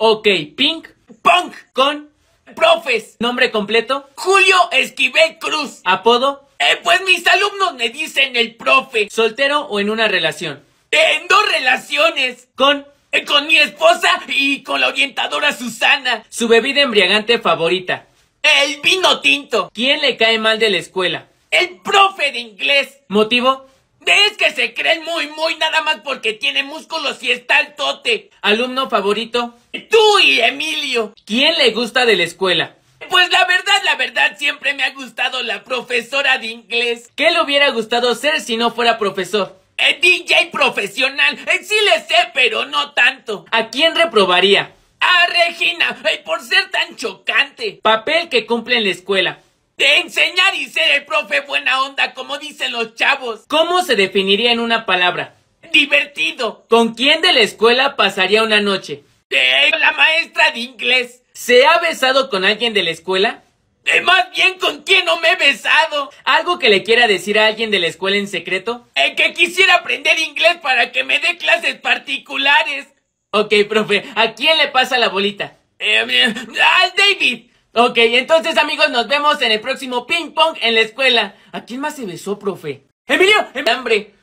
Ok, ping pong con profes. Nombre completo: Julio Esquivel Cruz. Apodo: Pues mis alumnos me dicen el profe. soltero o en una relación. En 2 relaciones. Con Con mi esposa y con la orientadora Susana. su bebida embriagante favorita. El vino tinto. ¿Quién le cae mal de la escuela? El profe de inglés. Motivo: Es que se creen muy nada más porque tiene músculos y está altote. alumno favorito. Tú y Emilio. ¿Quién le gusta de la escuela? Pues la verdad, siempre me ha gustado la profesora de inglés. ¿Qué le hubiera gustado ser si no fuera profesor? DJ profesional. Sí le sé, pero no tanto. ¿A quién reprobaría? A Regina, por ser tan chocante. Papel que cumple en la escuela. De enseñar y ser el profe buena onda, como dicen los chavos. ¿Cómo se definiría en una palabra? Divertido. ¿Con quién de la escuela pasaría una noche? La maestra de inglés. ¿Se ha besado con alguien de la escuela? Más bien, ¿con quién no me he besado? ¿Algo que le quiera decir a alguien de la escuela en secreto? Que quisiera aprender inglés para que me dé clases particulares. Ok, profe, ¿a quién le pasa la bolita? Al David. Ok, entonces amigos, nos vemos en el próximo ping pong en la escuela. ¿A quién más se besó, profe? ¡Emilio! ¡Hambre!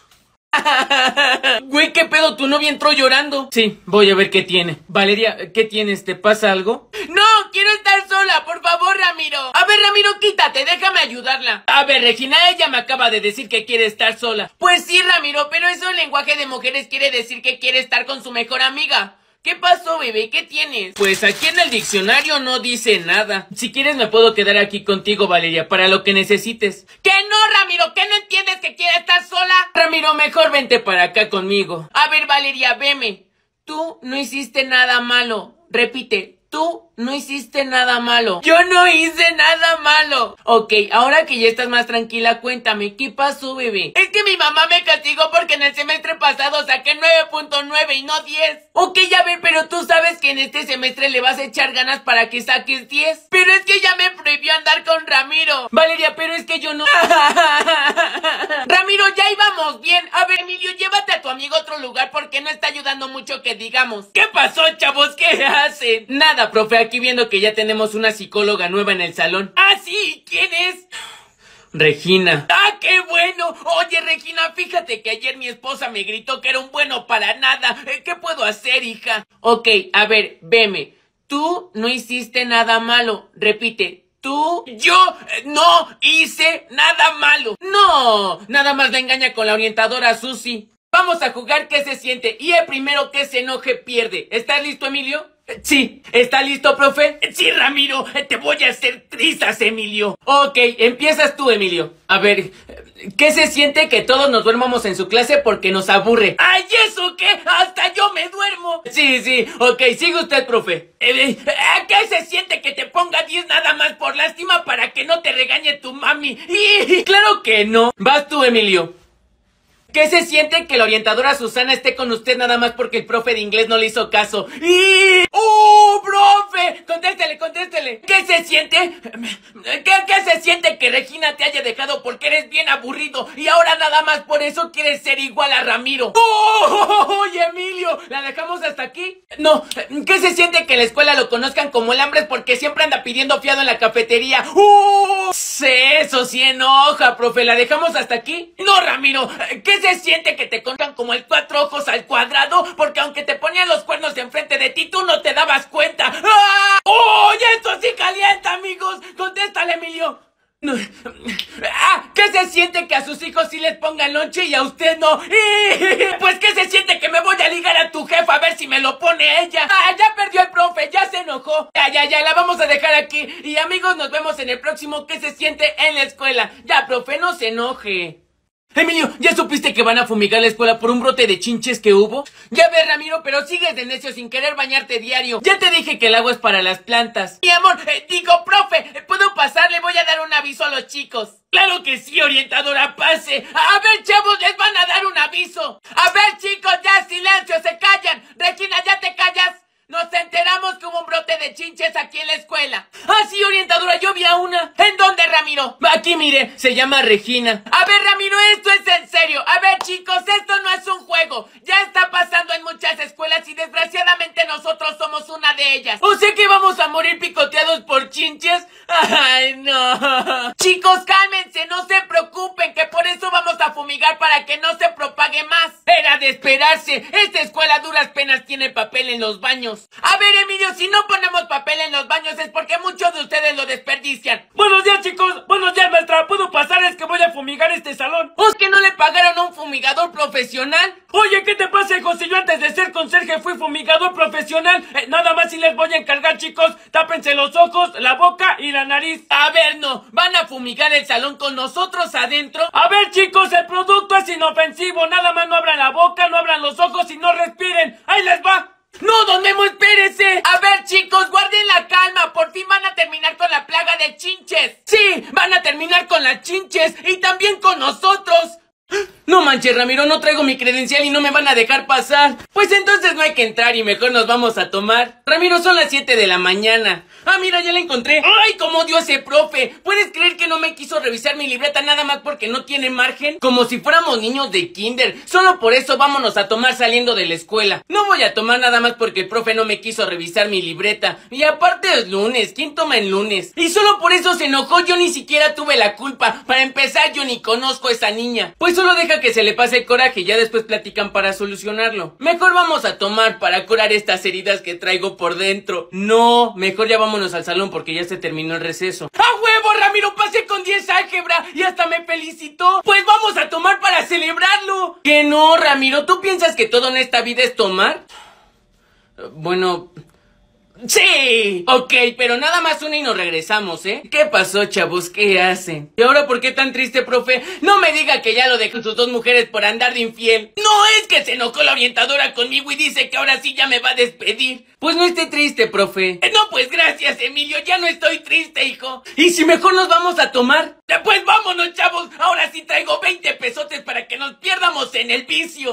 Güey, ¿qué pedo? ¿Tu novia entró llorando? Sí, voy a ver qué tiene. Valeria, ¿qué tienes? ¿Te pasa algo? No, quiero estar sola, por favor, Ramiro. A ver, Ramiro, quítate, déjame ayudarla. A ver, Regina, ella me acaba de decir que quiere estar sola. Pues sí, Ramiro, pero eso en lenguaje de mujeres quiere decir que quiere estar con su mejor amiga. ¿Qué pasó, bebé? ¿Qué tienes? Pues aquí en el diccionario no dice nada. Si quieres me puedo quedar aquí contigo, Valeria, para lo que necesites. ¡Que no, Ramiro! ¿Que no entiendes que quiere estar sola? Ramiro, mejor vente para acá conmigo. A ver, Valeria, veme. Tú no hiciste nada malo. Repite. Tú no hiciste nada malo. Yo no hice nada malo. Ok, ahora que ya estás más tranquila, cuéntame, ¿qué pasó, bebé? Es que mi mamá me castigó porque en el semestre pasado saqué 9.9 y no 10. Ok, a ver, pero tú sabes que en este semestre le vas a echar ganas para que saques 10. Pero es que ella me prohibió andar con Ramiro. Valeria, pero es que yo no... Ramiro, ya íbamos bien. A ver, Emilio, llévate a tu amigo a otro lugar porque no está ayudando mucho que digamos. ¿Qué pasó, chavos? ¿Qué hacen? Nada, profe, aquí viendo que ya tenemos una psicóloga nueva en el salón. ¿Ah, sí? ¿Quién es? Regina. ¡Ah, qué bueno! Oye, Regina, fíjate que ayer mi esposa me gritó que era un bueno para nada. ¿Qué puedo hacer, hija? Ok, a ver, veme. Tú no hiciste nada malo. Repite. Yo no hice nada malo. No, nada más la engaña con la orientadora Susi. Vamos a jugar qué se siente y el primero que se enoje pierde. ¿Estás listo, Emilio? Sí. ¿Está listo, profe? Sí, Ramiro, te voy a hacer trizas, Emilio. Ok, empiezas tú, Emilio. A ver, ¿qué se siente que todos nos duermamos en su clase porque nos aburre? ¡Ay, eso qué! ¡Hasta yo me duermo! Sí, ok, sigue usted, profe. ¿Qué se siente que te ponga 10 nada más por lástima para que no te regañe tu mami? ¡Claro que no! Vas tú, Emilio. ¿Qué se siente que la orientadora Susana esté con usted nada más porque el profe de inglés no le hizo caso? ¡Profe! Contéstele. ¿Qué se siente? ¿Qué se siente que Regina te haya dejado porque eres bien aburrido y ahora nada más por eso quieres ser igual a Ramiro? ¡Oye, Emilio! ¿La dejamos hasta aquí? No. ¿Qué se siente que en la escuela lo conozcan como el Hambres porque siempre anda pidiendo fiado en la cafetería? Eso sí enoja, profe. ¿La dejamos hasta aquí? No, Ramiro. ¿Qué se siente que te conozcan como el 4 ojos al cuadrado? Porque aunque te ponían los cuernos enfrente de ti, tú no te dabas cuenta. ¡Oye, esto sí calienta, amigos! Contéstale, Emilio. No. ¿Qué se siente que a sus hijos sí les pongan lonche y a usted no? Pues ¿qué se siente que me voy a ligar a tu jefa a ver si me lo pone ella? Ya perdió el profe, ya se enojó. Ya, la vamos a dejar aquí. Y amigos, nos vemos en el próximo ¿Qué se siente en la escuela? Ya, profe, no se enoje. Emilio, ¿ya supiste que van a fumigar la escuela por un brote de chinches que hubo? Ya ves, Ramiro, pero sigues de necio sin querer bañarte diario. Ya te dije que el agua es para las plantas. Mi amor, profe, ¿puedo pasar? Le voy a dar un aviso a los chicos. Claro que sí, orientadora, pase. A ver, chavos, les van a dar un aviso. A ver, chicos, ya silencio, se callan. Regina, ¿ya te callas? Nos enteramos que hubo un brote de de chinches aquí en la escuela. Ah, sí, orientadora, yo vi a una. ¿En dónde, Ramiro? Aquí, mire, se llama Regina. A ver, Ramiro, esto es en serio. A ver, chicos, esto no es un juego. Ya está pasando en muchas escuelas y desgraciadamente nosotros somos una de ellas. ¿O sea que vamos a morir picoteados por chinches? Ay, no. Chicos, cálmense, no se preocupen, que por eso vamos a fumigar para que no se propague más. Era de esperarse. Esta escuela a duras penas tiene papel en los baños. A ver, Emilio, si no ponemos papel en los baños es porque muchos de ustedes lo desperdician. Buenos días, chicos. Buenos días, maestra. ¿Puedo pasar? Es que voy a fumigar este salón. ¿Os que no le pagaron a un fumigador profesional? Oye, ¿qué te pasa, hijo? Si yo antes de ser conserje fui fumigador profesional. Nada más si les voy a encargar, chicos. Tápense los ojos, la boca y la nariz. A ver, no. ¿Van a fumigar el salón con nosotros adentro? A ver, chicos, el producto es inofensivo. Nada más no abran la boca, no abran los ojos y no respiren. ¡Ahí les va! ¡No, don Memo, espérese! A ver, chicos, guarden la calma. Por fin van a terminar con la plaga de chinches. Sí, van a terminar con las chinches y también con nosotros. No manches, Ramiro, no traigo mi credencial y no me van a dejar pasar. Pues entonces no hay que entrar y mejor nos vamos a tomar. Ramiro, son las 7 de la mañana. Ah, mira, ya la encontré. ¡Ay, cómo dio ese profe! ¿Puedes creer que no me quiso revisar mi libreta nada más porque no tiene margen? Como si fuéramos niños de kinder. Solo por eso vámonos a tomar saliendo de la escuela. No voy a tomar nada más porque el profe no me quiso revisar mi libreta. Y aparte es lunes, ¿quién toma en lunes? Y solo por eso se enojó, yo ni siquiera tuve la culpa. Para empezar, yo ni conozco a esa niña. Pues solo deja que se le pase el coraje y ya después platican para solucionarlo. Mejor vamos a tomar para curar estas heridas que traigo por dentro. No, mejor ya vámonos al salón porque ya se terminó el receso. ¡A huevo, Ramiro! Pasé con 10 álgebra y hasta me felicitó. Pues vamos a tomar para celebrarlo. Que no, Ramiro, ¿tú piensas que todo en esta vida es tomar? Bueno... ¡sí! Ok, pero nada más una y nos regresamos, ¿eh? ¿Qué pasó, chavos? ¿Qué hacen? ¿Y ahora por qué tan triste, profe? No me diga que ya lo dejó sus dos mujeres por andar de infiel. No, es que se enojó la orientadora conmigo y dice que ahora sí ya me va a despedir. Pues no esté triste, profe. No, pues gracias, Emilio, ya no estoy triste, hijo. ¿Y si mejor nos vamos a tomar? Pues vámonos, chavos. Ahora sí traigo 20 pesotes para que nos pierdamos en el vicio.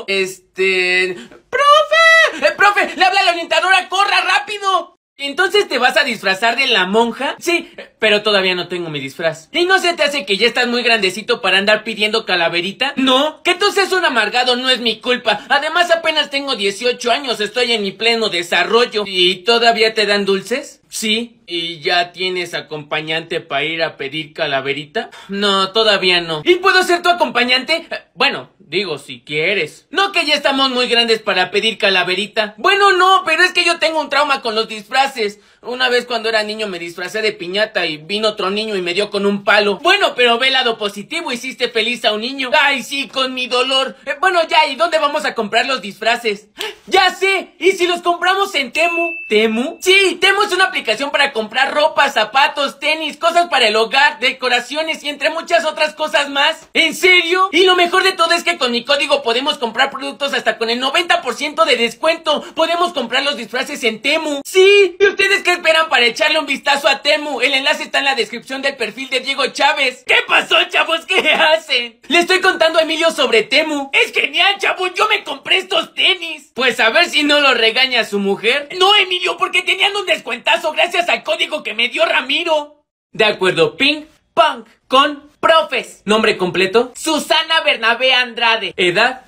¡Profe! ¡Profe! ¡Le habla la orientadora! ¡Corra rápido! ¿Entonces te vas a disfrazar de la monja? Sí, pero todavía no tengo mi disfraz. ¿Y no se te hace que ya estás muy grandecito para andar pidiendo calaverita? No, que tú seas un amargado no es mi culpa. Además apenas tengo 18 años, estoy en mi pleno desarrollo. ¿Y todavía te dan dulces? Sí. ¿Y ya tienes acompañante para ir a pedir calaverita? No, todavía no. ¿Y puedo ser tu acompañante? Bueno, digo, si quieres. No, que ya estamos muy grandes para pedir calaverita. Bueno, no, pero es que yo tengo un trauma con los disfraces. Una vez cuando era niño me disfracé de piñata y vino otro niño y me dio con un palo. Bueno, pero ve el lado positivo, hiciste feliz a un niño. Ay, sí, con mi dolor. Bueno, ya, ¿y dónde vamos a comprar los disfraces? ¡Ya sé! ¿Y si los compramos en Temu? ¿Temu? Sí, Temu es una aplicación para comprar ropa, zapatos, tenis, cosas para el hogar, decoraciones y entre muchas otras cosas más. ¿En serio? Y lo mejor de todo es que con mi código podemos comprar productos hasta con el 90% de descuento. Podemos comprar los disfraces en Temu. Sí, ¿y ustedes qué esperan para echarle un vistazo a Temu? El enlace está en la descripción del perfil de Diego Chávez. ¿Qué pasó, chavos? ¿Qué hacen? Le estoy contando a Emilio sobre Temu. Es genial, chavos, yo me compré estos tenis. Pues a ver si no lo regaña su mujer. No, Emilio, porque tenían un descuentazo gracias al código que me dio Ramiro. De acuerdo, ping pong con profes. Nombre completo: Susana Bernabé Andrade. Edad: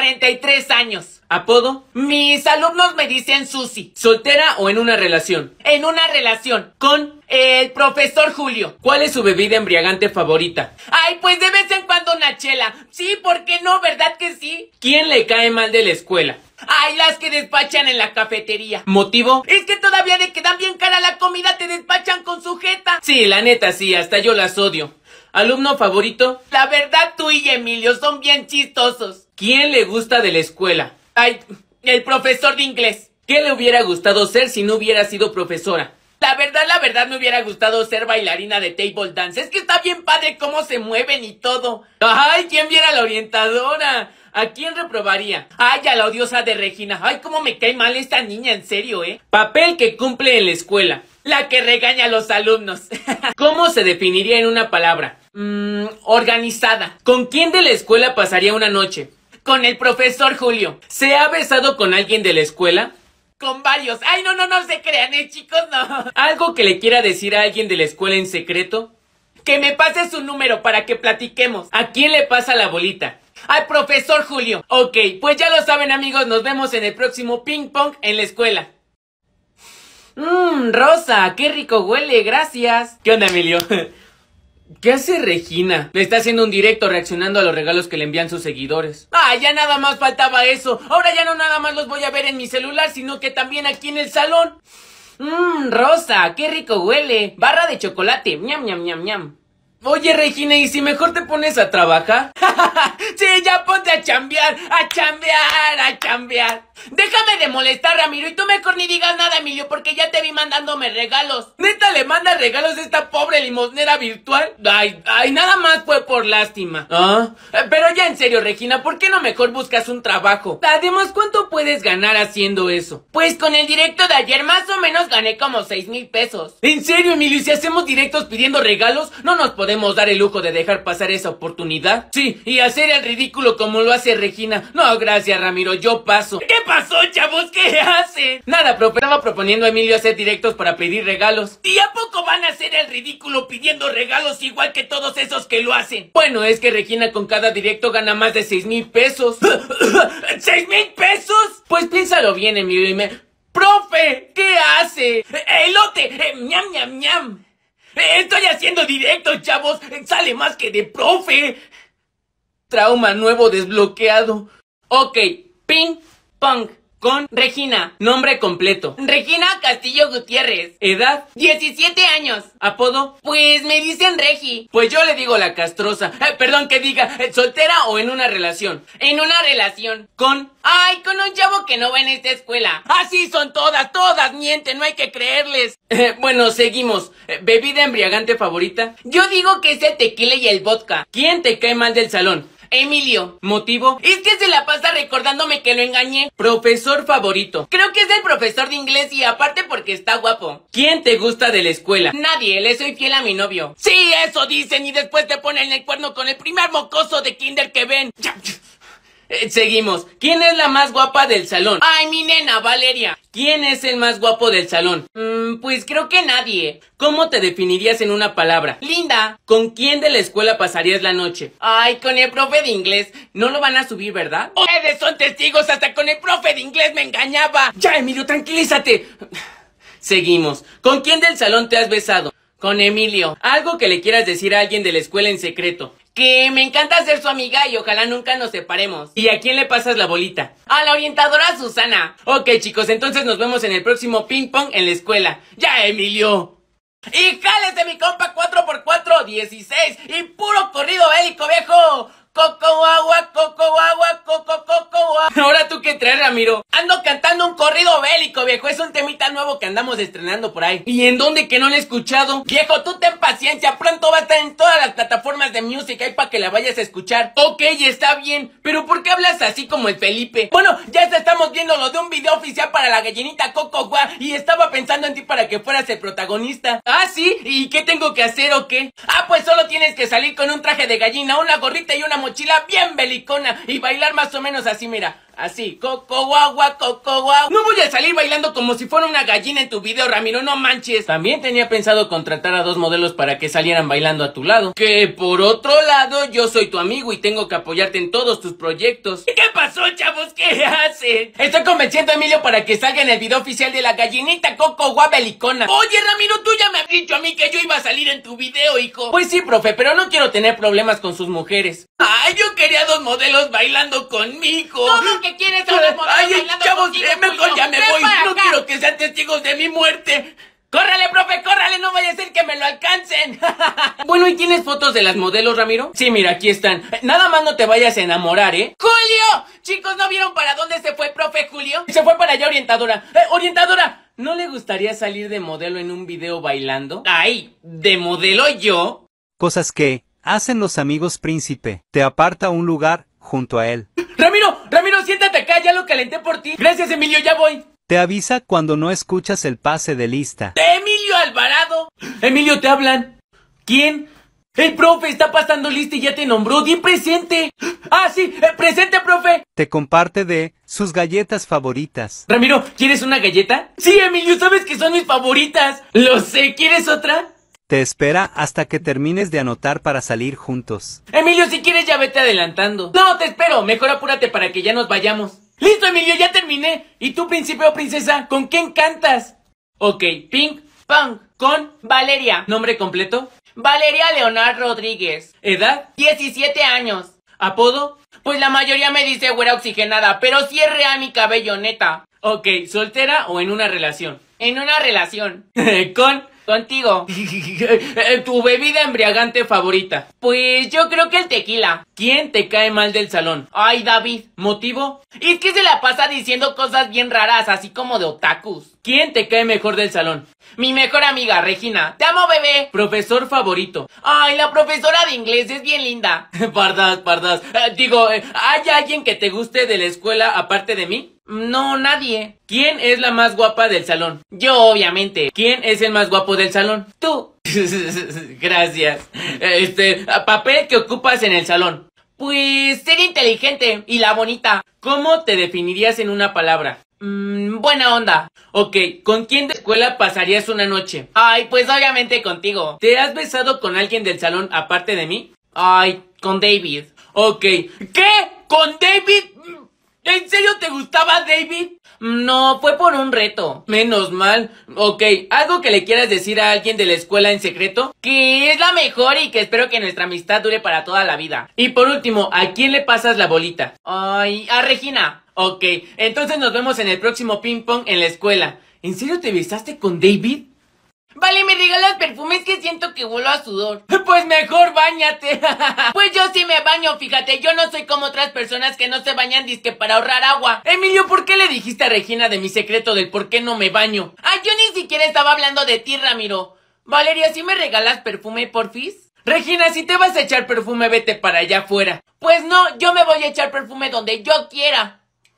43 años. Apodo: mis alumnos me dicen Susi. ¿Soltera o en una relación? En una relación con el profesor Julio. ¿Cuál es su bebida embriagante favorita? Ay, pues de vez en cuando una chela. Sí, ¿por qué no? ¿Verdad que sí? ¿Quién le cae mal de la escuela? Ay, las que despachan en la cafetería. ¿Motivo? Es que todavía de que dan bien cara la comida te despachan con sujeta. Sí, la neta sí, hasta yo las odio. ¿Alumno favorito? La verdad tú y Emilio son bien chistosos. ¿Quién le gusta de la escuela? Ay, el profesor de inglés. ¿Qué le hubiera gustado ser si no hubiera sido profesora? La verdad me hubiera gustado ser bailarina de table dance. Es que está bien padre cómo se mueven y todo. Ay, ¿quién viera a la orientadora? ¿A quién reprobaría? Ay, a la odiosa de Regina. Ay, cómo me cae mal esta niña, en serio, ¿eh? Papel que cumple en la escuela. La que regaña a los alumnos. ¿Cómo se definiría en una palabra? Organizada. ¿Con quién de la escuela pasaría una noche? Con el profesor Julio. ¿Se ha besado con alguien de la escuela? con varios. Ay, no se crean, chicos, no. ¿Algo que le quiera decir a alguien de la escuela en secreto? Que me pase su número para que platiquemos. ¿A quién le pasa la bolita? Al profesor Julio. Ok, pues ya lo saben, amigos, nos vemos en el próximo ping pong en la escuela. Rosa, qué rico huele, gracias. ¿Qué onda, Emilio? ¿Qué hace Regina? Le está haciendo un directo reaccionando a los regalos que le envían sus seguidores. Ah, ya nada más faltaba eso. Ahora ya no nada más los voy a ver en mi celular, sino que también aquí en el salón. Rosa, qué rico huele. Barra de chocolate, ñam, ñam, ñam, ñam. Oye, Regina, ¿y si mejor te pones a trabajar? Sí, ya ponte a chambear, a chambear, a chambear. Déjame de molestar, Ramiro, y tú mejor ni digas nada, Emilio, porque ya te vi mandándome regalos. ¿Neta le manda regalos a esta pobre limosnera virtual? Ay, nada más fue por lástima. Pero ya en serio, Regina, ¿por qué no mejor buscas un trabajo? Además, ¿cuánto puedes ganar haciendo eso? Pues con el directo de ayer más o menos gané como 6,000 pesos. ¿En serio, Emilio? ¿Y si hacemos directos pidiendo regalos, no nos podemos dar el lujo de dejar pasar esa oportunidad? Sí, y hacer el ridículo como lo hace Regina. No, gracias, Ramiro, yo paso. ¿Qué pasó, chavos? ¿Qué hacen? Nada, profe, estaba proponiendo a Emilio hacer directos para pedir regalos. ¿Y a poco van a hacer el ridículo pidiendo regalos igual que todos esos que lo hacen? Bueno, es que Regina con cada directo gana más de 6,000 pesos. ¿6,000 pesos? Pues piénsalo bien, Emilio, y ¡Profe! ¿Qué hace? ¡Elote! ¡Ñam, ñam, ñam! Estoy haciendo directo, chavos. Sale más que de profe. Trauma nuevo desbloqueado. Ok, ping pong con Regina. Nombre completo: Regina Castillo Gutiérrez. Edad: 17 años. Apodo: pues me dicen Regi. Pues yo le digo la castrosa. Perdón, que diga, ¿soltera o en una relación? En una relación. Con un chavo que no va en esta escuela. Así son todas mienten, no hay que creerles. Bueno, seguimos. ¿Bebida embriagante favorita? Yo digo que es el tequila y el vodka. ¿Quién te cae mal del salón? Emilio. ¿Motivo? Es que se la pasa recordándome que lo engañé. ¿Profesor favorito? Creo que es el profesor de inglés y aparte porque está guapo. ¿Quién te gusta de la escuela? Nadie, le soy fiel a mi novio. Sí, eso dicen y después te ponen el cuerno con el primer mocoso de kinder que ven. Seguimos. ¿Quién es la más guapa del salón? Ay, mi nena, Valeria. ¿Quién es el más guapo del salón? Pues creo que nadie. ¿Cómo te definirías en una palabra? Linda. ¿Con quién de la escuela pasarías la noche? Ay, con el profe de inglés. No lo van a subir, ¿verdad? Ustedes son testigos, hasta con el profe de inglés me engañaba. Ya, Emilio, tranquilízate. Seguimos. ¿Con quién del salón te has besado? Con Emilio. Algo que le quieras decir a alguien de la escuela en secreto. Que me encanta ser su amiga y ojalá nunca nos separemos. ¿Y a quién le pasas la bolita? A la orientadora Susana. Ok, chicos, entonces nos vemos en el próximo ping pong en la escuela. ¡Ya, Emilio! ¡Y jálese mi compa 4x4, 16! ¡Y puro corrido bélico, viejo! ¡Coco agua, coco agua, coco, coco agua! Ahora tú qué traes, Ramiro. Ando cantando un corrido bélico, viejo. Es un temita nuevo que andamos estrenando por ahí. ¿Y en dónde que no lo he escuchado? Viejo, tú ten paciencia. Pronto va a estar en todas las plataformas de music ahí para que la vayas a escuchar. Ok, está bien. Pero ¿por qué hablas así como el Felipe? Bueno, ya estamos viendo lo de un video oficial para la gallinita Coco Gua. Y estaba pensando en ti para que fueras el protagonista. ¿Ah, sí? ¿Y qué tengo que hacer o qué? Pues solo tienes que salir con un traje de gallina, una gorrita y una mochila bien belicona y bailar más o menos así, mira. Así, coco guagua, coco guagua. No voy a salir bailando como si fuera una gallina en tu video, Ramiro, no manches. También tenía pensado contratar a 2 modelos para que salieran bailando a tu lado. Que por otro lado, yo soy tu amigo y tengo que apoyarte en todos tus proyectos. ¿Qué pasó, chavos? ¿Qué hacen? Estoy convenciendo a Emilio para que salga en el video oficial de la gallinita coco guagua belicona. Oye, Ramiro, tú ya me has dicho a mí que yo iba a salir en tu video, hijo. Pues sí, profe, pero no quiero tener problemas con sus mujeres. Ay, yo quería 2 modelos bailando conmigo. No, que quieres a 2 modelos bailando chavos, contigo, mejor ya me voy. No quiero que sean testigos de mi muerte. ¡Córrale, profe, córrale! No vaya a ser que me lo alcancen. Bueno, ¿y tienes fotos de las modelos, Ramiro? Sí, mira, aquí están. Nada más no te vayas a enamorar, ¿eh? ¡Julio! Chicos, ¿no vieron para dónde se fue el profe Julio? Se fue para allá, orientadora. ¡Orientadora! ¿No le gustaría salir de modelo en un video bailando? ¡Ay! ¿De modelo yo? Cosas que hacen los amigos príncipe. Te aparta un lugar junto a él. ¡Ramiro, siéntate acá! Ya lo calenté por ti. Gracias, Emilio, ya voy. Te avisa cuando no escuchas el pase de lista. ¡De Emilio Alvarado! Emilio, te hablan. ¿Quién? El profe está pasando lista y ya te nombró. ¡Di presente! ¡Ah, sí! ¡Presente, profe! Te comparte de sus galletas favoritas. Ramiro, ¿quieres una galleta? Sí, Emilio, sabes que son mis favoritas. Lo sé, ¿quieres otra? Te espera hasta que termines de anotar para salir juntos. Emilio, si quieres ya vete adelantando. No, te espero. Mejor apúrate para que ya nos vayamos. Listo, Emilio, ya terminé. ¿Y tú, príncipe o princesa, con quién cantas? Ok, ping pong con Valeria. ¿Nombre completo? Valeria Leonard Rodríguez. ¿Edad? 17 años. ¿Apodo? Pues la mayoría me dice güera oxigenada, pero sí es real mi cabello, neta. Ok, ¿soltera o en una relación? En una relación. Contigo. ¿Tu bebida embriagante favorita? Pues yo creo que el tequila. ¿Quién te cae mal del salón? Ay, David. ¿Motivo? Es que se la pasa diciendo cosas bien raras, así como de otakus. ¿Quién te cae mejor del salón? Mi mejor amiga, Regina. ¡Te amo, bebé! ¿Profesor favorito? Ay, la profesora de inglés es bien linda. Pardas. ¿Hay alguien que te guste de la escuela aparte de mí? No, nadie. ¿Quién es la más guapa del salón? Yo, obviamente. ¿Quién es el más guapo del salón? Tú. Gracias. Papel que ocupas en el salón. Pues ser inteligente y la bonita. ¿Cómo te definirías en una palabra? Buena onda. Ok, ¿con quién de escuela pasarías una noche? Ay, pues obviamente contigo. ¿Te has besado con alguien del salón aparte de mí? Ay, con David. Ok. ¿Qué? ¿Con David? ¿En serio te gustaba David? No, fue por un reto. Menos mal. Ok, ¿algo que le quieras decir a alguien de la escuela en secreto? Que es la mejor y que espero que nuestra amistad dure para toda la vida. Y por último, ¿a quién le pasas la bolita? Ay, a Regina. Ok, entonces nos vemos en el próximo ping pong en la escuela. ¿En serio te besaste con David? Vale, me regalas perfumes que siento que huelo a sudor. Pues mejor báñate. Pues yo sí me baño, fíjate. Yo no soy como otras personas que no se bañan disque para ahorrar agua. Emilio, ¿por qué le dijiste a Regina de mi secreto del por qué no me baño? Ay, yo ni siquiera estaba hablando de ti, Ramiro. Valeria, ¿sí me regalas perfume, porfis? Regina, si te vas a echar perfume, vete para allá afuera. Pues no, yo me voy a echar perfume donde yo quiera.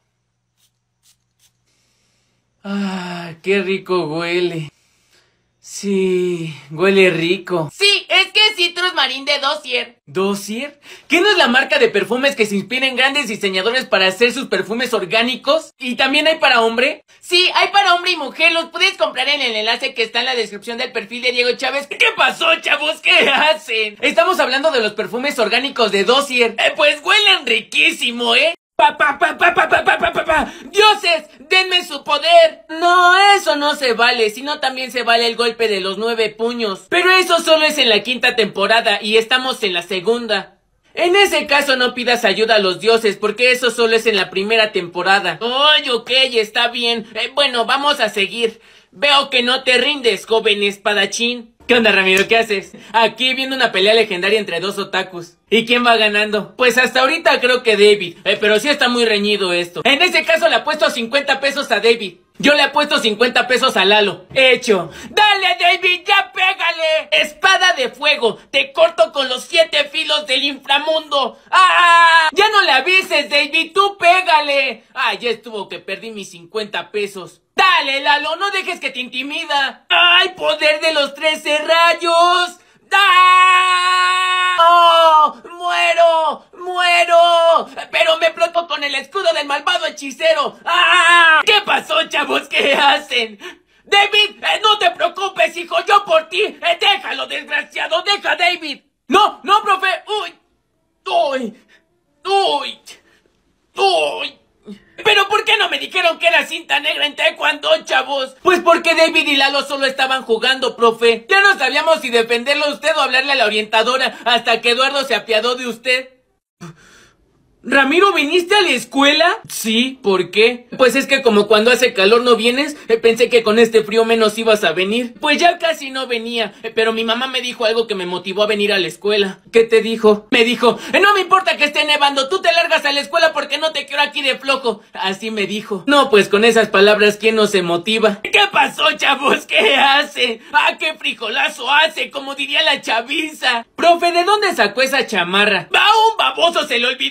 Ah, qué rico huele. Sí, huele rico. Sí, es que es Citrus Marine de Dossier. ¿Dossier? ¿Qué no es la marca de perfumes que se inspira en grandes diseñadores para hacer sus perfumes orgánicos? ¿Y también hay para hombre? Sí, hay para hombre y mujer. Los puedes comprar en el enlace que está en la descripción del perfil de Diego Chávez. ¿Qué pasó, chavos? ¿Qué hacen? Estamos hablando de los perfumes orgánicos de Dossier. Pues huelen riquísimo, ¿eh? ¡Dioses! ¡Denme su poder! No, eso no se vale, sino también se vale el golpe de los 9 puños. Pero eso solo es en la 5ª temporada y estamos en la 2ª. En ese caso no pidas ayuda a los dioses, porque eso solo es en la 1ª temporada. Ay, ok, está bien. Bueno, vamos a seguir. Veo que no te rindes, joven espadachín. ¿Qué onda, Ramiro? ¿Qué haces? Aquí viendo una pelea legendaria entre dos otakus. ¿Y quién va ganando? Pues hasta ahorita creo que David. Pero sí está muy reñido esto. En ese caso le apuesto 50 pesos a David. Yo le apuesto 50 pesos a Lalo. Hecho. ¡Dale, David! ¡Ya pégale! ¡Espada de fuego! ¡Te corto con los 7 filos del inframundo! ¡Ah! ¡Ya no le avises, David! ¡Tú pégale! ¡Ah, ya estuvo que perdí mis 50 pesos! ¡Dale, Lalo! ¡No dejes que te intimida! ¡Ay, poder de los 13 rayos! ¡Ah! ¡Oh! ¡Muero! ¡Muero! ¡Pero me exploto con el escudo del malvado hechicero! ¡Ah! ¿Qué pasó, chavos? ¿Qué hacen? ¡David! ¡No te preocupes, hijo! ¡Yo por ti! ¡Déjalo, desgraciado! ¡Deja a David! ¡No! ¡No, profe! ¡Uy! ¡Uy! ¡Uy! ¡Uy! ¿Pero por qué no me dijeron que era cinta negra en taekwondo, chavos? Pues porque David y Lalo solo estaban jugando, profe. Ya no sabíamos si defenderlo a usted o hablarle a la orientadora hasta que Eduardo se apiadó de usted. ¿Ramiro, viniste a la escuela? Sí, ¿por qué? Pues es que como cuando hace calor no vienes, pensé que con este frío menos ibas a venir. Pues ya casi no venía, pero mi mamá me dijo algo que me motivó a venir a la escuela. ¿Qué te dijo? Me dijo, no me importa que esté nevando, tú te largas a la escuela porque no te quiero aquí de flojo. Así me dijo. No, pues con esas palabras, ¿quién no se motiva? ¿Qué pasó, chavos? ¿Qué hace? ¡Ah, qué frijolazo hace! Como diría la chaviza. Profe, ¿de dónde sacó esa chamarra? ¡Va, un baboso! Se le olvidó en el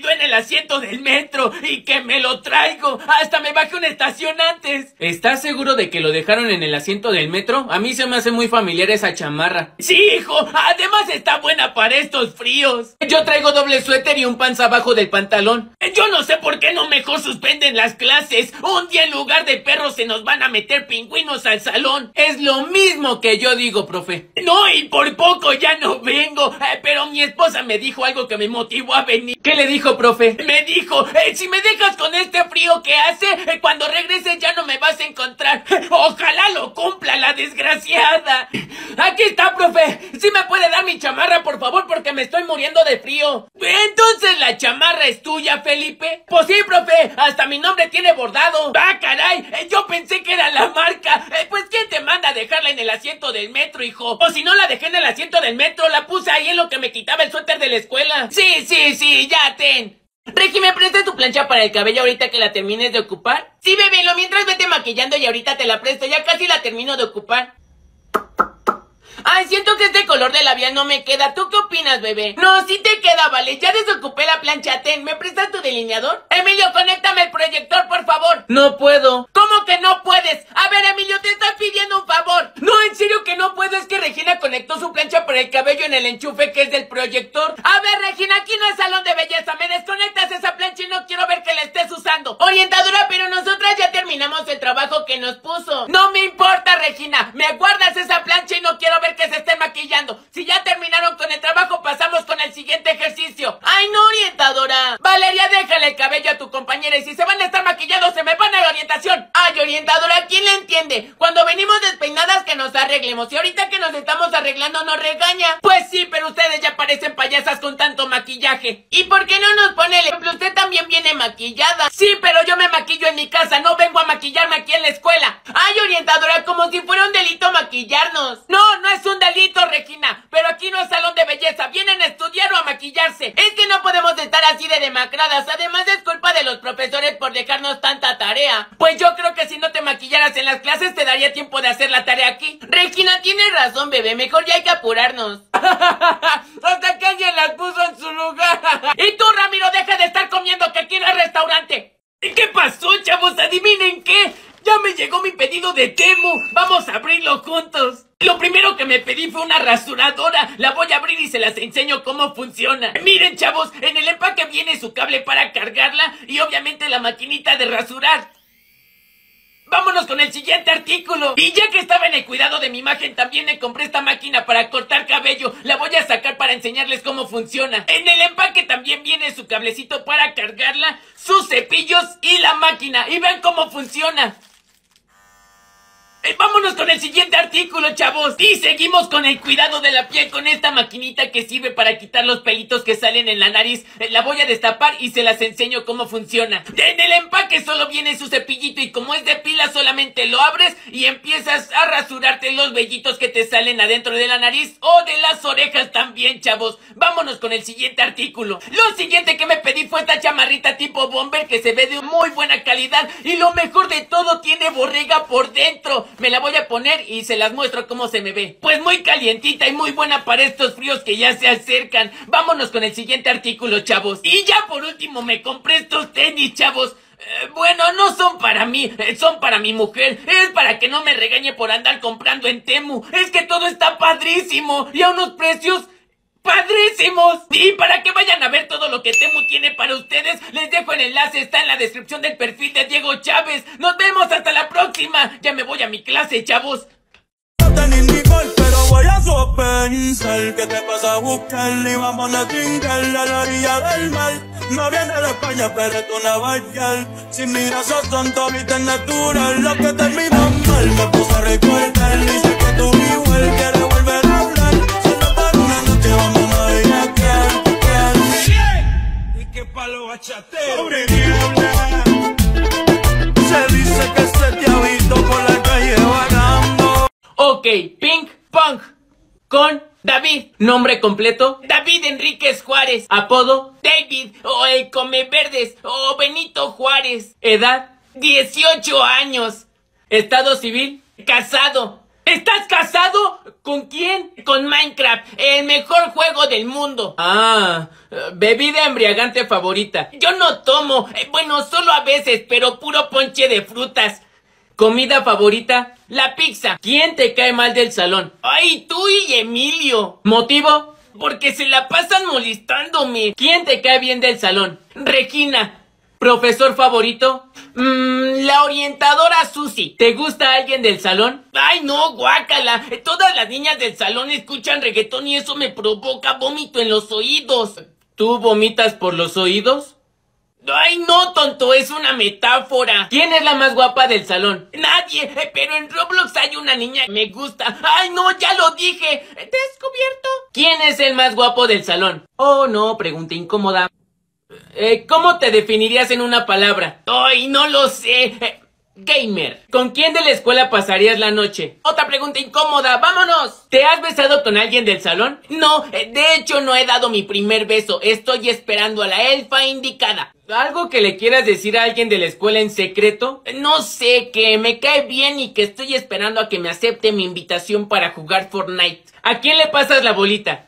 asiento del metro y que me lo traigo. Hasta me bajé una estación antes. ¿Estás seguro de que lo dejaron en el asiento del metro? A mí se me hace muy familiar esa chamarra. Sí, hijo, además está buena para estos fríos. Yo traigo doble suéter y un pants abajo del pantalón. Yo no sé por qué no mejor suspenden las clases. Un día en lugar de perros se nos van a meter pingüinos al salón. Es lo mismo que yo digo, profe. No, y por poco ya no vengo. Pero mi esposa me dijo algo que me motivó a venir. ¿Qué le dijo, profe? Me dijo, si me dejas con este frío que hace, cuando regreses ya no me vas a encontrar. Ojalá lo cumpla la desgraciada. Aquí está, profe. ¿Sí me puede dar mi chamarra, por favor? Porque me estoy muriendo de frío. Entonces la chamarra es tuya, Felipe. Pues sí, profe. Hasta mi nombre tiene bordado. ¡Ah, caray! Yo pensé que era la marca. Pues ¿quién te manda a dejarla en el asiento del metro, hijo? O si no la dejé en el asiento del metro, la puse ahí en lo que me quitaba el suéter de la escuela. Sí, ya ten. Regi, ¿me prestas tu plancha para el cabello ahorita que la termines de ocupar? Sí, bebé, lo mientras vete maquillando y ahorita te la presto. Ya casi la termino de ocupar. Ay, siento que este color de labial no me queda. ¿Tú qué opinas, bebé? No, sí te queda, vale. Ya desocupé la plancha. Ten, ¿me prestas tu delineador? Emilio, conéctame el proyector, por favor. No puedo. ¿Cómo que no puedes? A ver, Emilio, te estoy pidiendo un favor. No, en serio que no puedo. Es que Regina conectó su plancha para el cabello en el enchufe que es del proyector. A ver, Regina, aquí no es salón de belleza. Me desconectas esa plancha y no quiero ver que la estés usando. Orientadora, pero nosotras ya terminamos el trabajo que nos puso. No me importa, Regina. Me guardas esa plancha y no quiero ver que se esté maquillando. Si ya terminaron con el trabajo, pasamos con el siguiente ejercicio. Ay, no, orientadora. Valeria, déjale el cabello a tu compañera y si se van a estar maquillados, se me van a la orientación. Ay, orientadora, ¿quién le entiende? Cuando venimos despeinadas que nos arreglemos y ahorita que nos estamos arreglando nos regaña. Pues sí, pero ustedes ya parecen payasas con tanto maquillaje. ¿Y por qué no nos pone el ejemplo? Usted también viene maquillada. Sí, pero yo me maquillo en mi casa, no vengo a maquillarme aquí en la escuela. Ay, orientadora, como si fuera un delito maquillarnos. No, no es un delito, Regina, pero aquí no es salón de belleza, vienen a estudiar o a maquillarse. Es que no podemos estar así de demacradas, además es culpa de los profesores por dejarnos tanta tarea. Pues yo creo que si no te maquillaras en las clases te daría tiempo de hacer la tarea aquí. Regina, tienes razón, bebé, mejor ya hay que apurarnos. Hasta que alguien las puso en su lugar. Y tú, Ramiro, deja de estar comiendo que aquí no es restaurante. ¿Qué pasó, chavos? ¿Adivinen qué? Ya me llegó mi pedido de Temu. Vamos a abrirlo juntos. Lo primero que me pedí fue una rasuradora. La voy a abrir y se las enseño cómo funciona. Miren, chavos, en el empaque viene su cable para cargarla y obviamente la maquinita de rasurar. Vámonos con el siguiente artículo. Y ya que estaba en el cuidado de mi imagen, también me compré esta máquina para cortar cabello. La voy a sacar para enseñarles cómo funciona. En el empaque también viene su cablecito para cargarla, sus cepillos y la máquina. Y vean cómo funciona. Vámonos con el siguiente artículo, chavos. Y seguimos con el cuidado de la piel con esta maquinita que sirve para quitar los pelitos que salen en la nariz. La voy a destapar y se las enseño cómo funciona. En el empaque solo viene su cepillito y como es de pila solamente lo abres y empiezas a rasurarte los vellitos que te salen adentro de la nariz o de las orejas también, chavos. Vámonos con el siguiente artículo. Lo siguiente que me pedí fue esta chamarrita tipo bomber que se ve de muy buena calidad y lo mejor de todo tiene borrega por dentro. Me la voy a poner y se las muestro cómo se me ve. Pues muy calientita y muy buena para estos fríos que ya se acercan. Vámonos con el siguiente artículo, chavos. Y ya por último me compré estos tenis, chavos. Bueno, no son para mí, son para mi mujer. Es para que no me regañe por andar comprando en Temu. Es que todo está padrísimo y a unos precios ¡padrísimos! Y para que vayan a ver todo lo que Temu tiene para ustedes, les dejo el enlace, está en la descripción del perfil de Diego Chávez. ¡Nos vemos hasta la próxima! Ya me voy a mi clase, chavos. Pero voy a pensar que te vas a buscar y vamos a trincar a la orilla del mar. No viene de España, pero es una bailar. Si miras a tanto viste natural, lo que terminó mal me puse a recordar. Dice que tú igual quieres volver a hablar. Solo para una noche vamos a ir a quedar. Y que palo bachateo. Sobre niebla. Se dice que se te ha visto por la calle vagando. Ok, Ping Pong con David. Nombre completo: David Enríquez Juárez. Apodo: David o el Come Verdes o Benito Juárez. Edad: 18 años. Estado civil: casado. ¿Estás casado? ¿Con quién? Con Minecraft, el mejor juego del mundo. Bebida embriagante favorita. Yo no tomo, bueno, solo a veces, pero puro ponche de frutas. ¿Comida favorita? La pizza. ¿Quién te cae mal del salón? ¡Ay, tú y Emilio! ¿Motivo? Porque se la pasan molestándome. ¿Quién te cae bien del salón? Regina. ¿Profesor favorito? La orientadora Susi. ¿Te gusta alguien del salón? Ay, no, guácala. Todas las niñas del salón escuchan reggaetón y eso me provoca vómito en los oídos. ¿Tú vomitas por los oídos? Ay, no, tonto, es una metáfora. ¿Quién es la más guapa del salón? Nadie, pero en Roblox hay una niña que me gusta. Ay, no, ya lo dije. Descubierto. ¿Quién es el más guapo del salón? Oh, no, pregunta incómoda. ¿Cómo te definirías en una palabra? Ay, no lo sé. Gamer. ¿Con quién de la escuela pasarías la noche? Otra pregunta incómoda, ¡vámonos! ¿Te has besado con alguien del salón? No, de hecho no he dado mi primer beso. Estoy esperando a la elfa indicada. ¿Algo que le quieras decir a alguien de la escuela en secreto? No sé, que me cae bien y que estoy esperando a que me acepte mi invitación para jugar Fortnite. ¿A quién le pasas la bolita?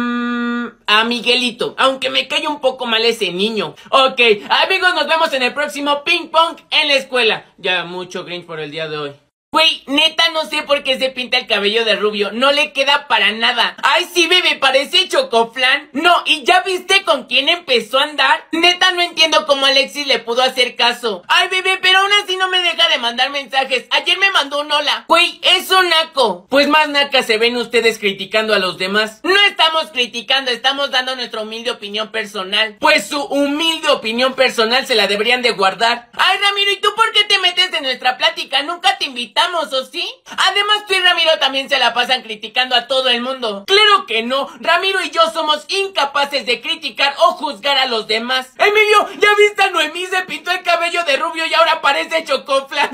A Miguelito, aunque me cae un poco mal ese niño. Ok, amigos, nos vemos en el próximo Ping Pong en la escuela. Ya mucho Grinch por el día de hoy. Güey, neta no sé por qué se pinta el cabello de rubio, no le queda para nada. Ay, sí, bebé, parece Chocoflan. No, ¿y ya viste con quién empezó a andar? Neta no entiendo cómo Alexis le pudo hacer caso. Ay, bebé, pero aún así no me deja de mandar mensajes. Ayer me mandó un hola. Güey, es un naco. Pues más naca se ven ustedes criticando a los demás. No estamos criticando, estamos dando nuestra humilde opinión personal. Pues su humilde opinión personal se la deberían de guardar. Ay, Ramiro, ¿y tú por qué te metes en nuestra plática? Nunca te invitamos, ¿o sí? Además, tú y Ramiro también se la pasan criticando a todo el mundo. ¡Claro que no! Ramiro y yo somos incapaces de criticar o juzgar a los demás. Emilio, ¿ya viste a Noemí? Se pintó el cabello de rubio y ahora parece Chocoflan.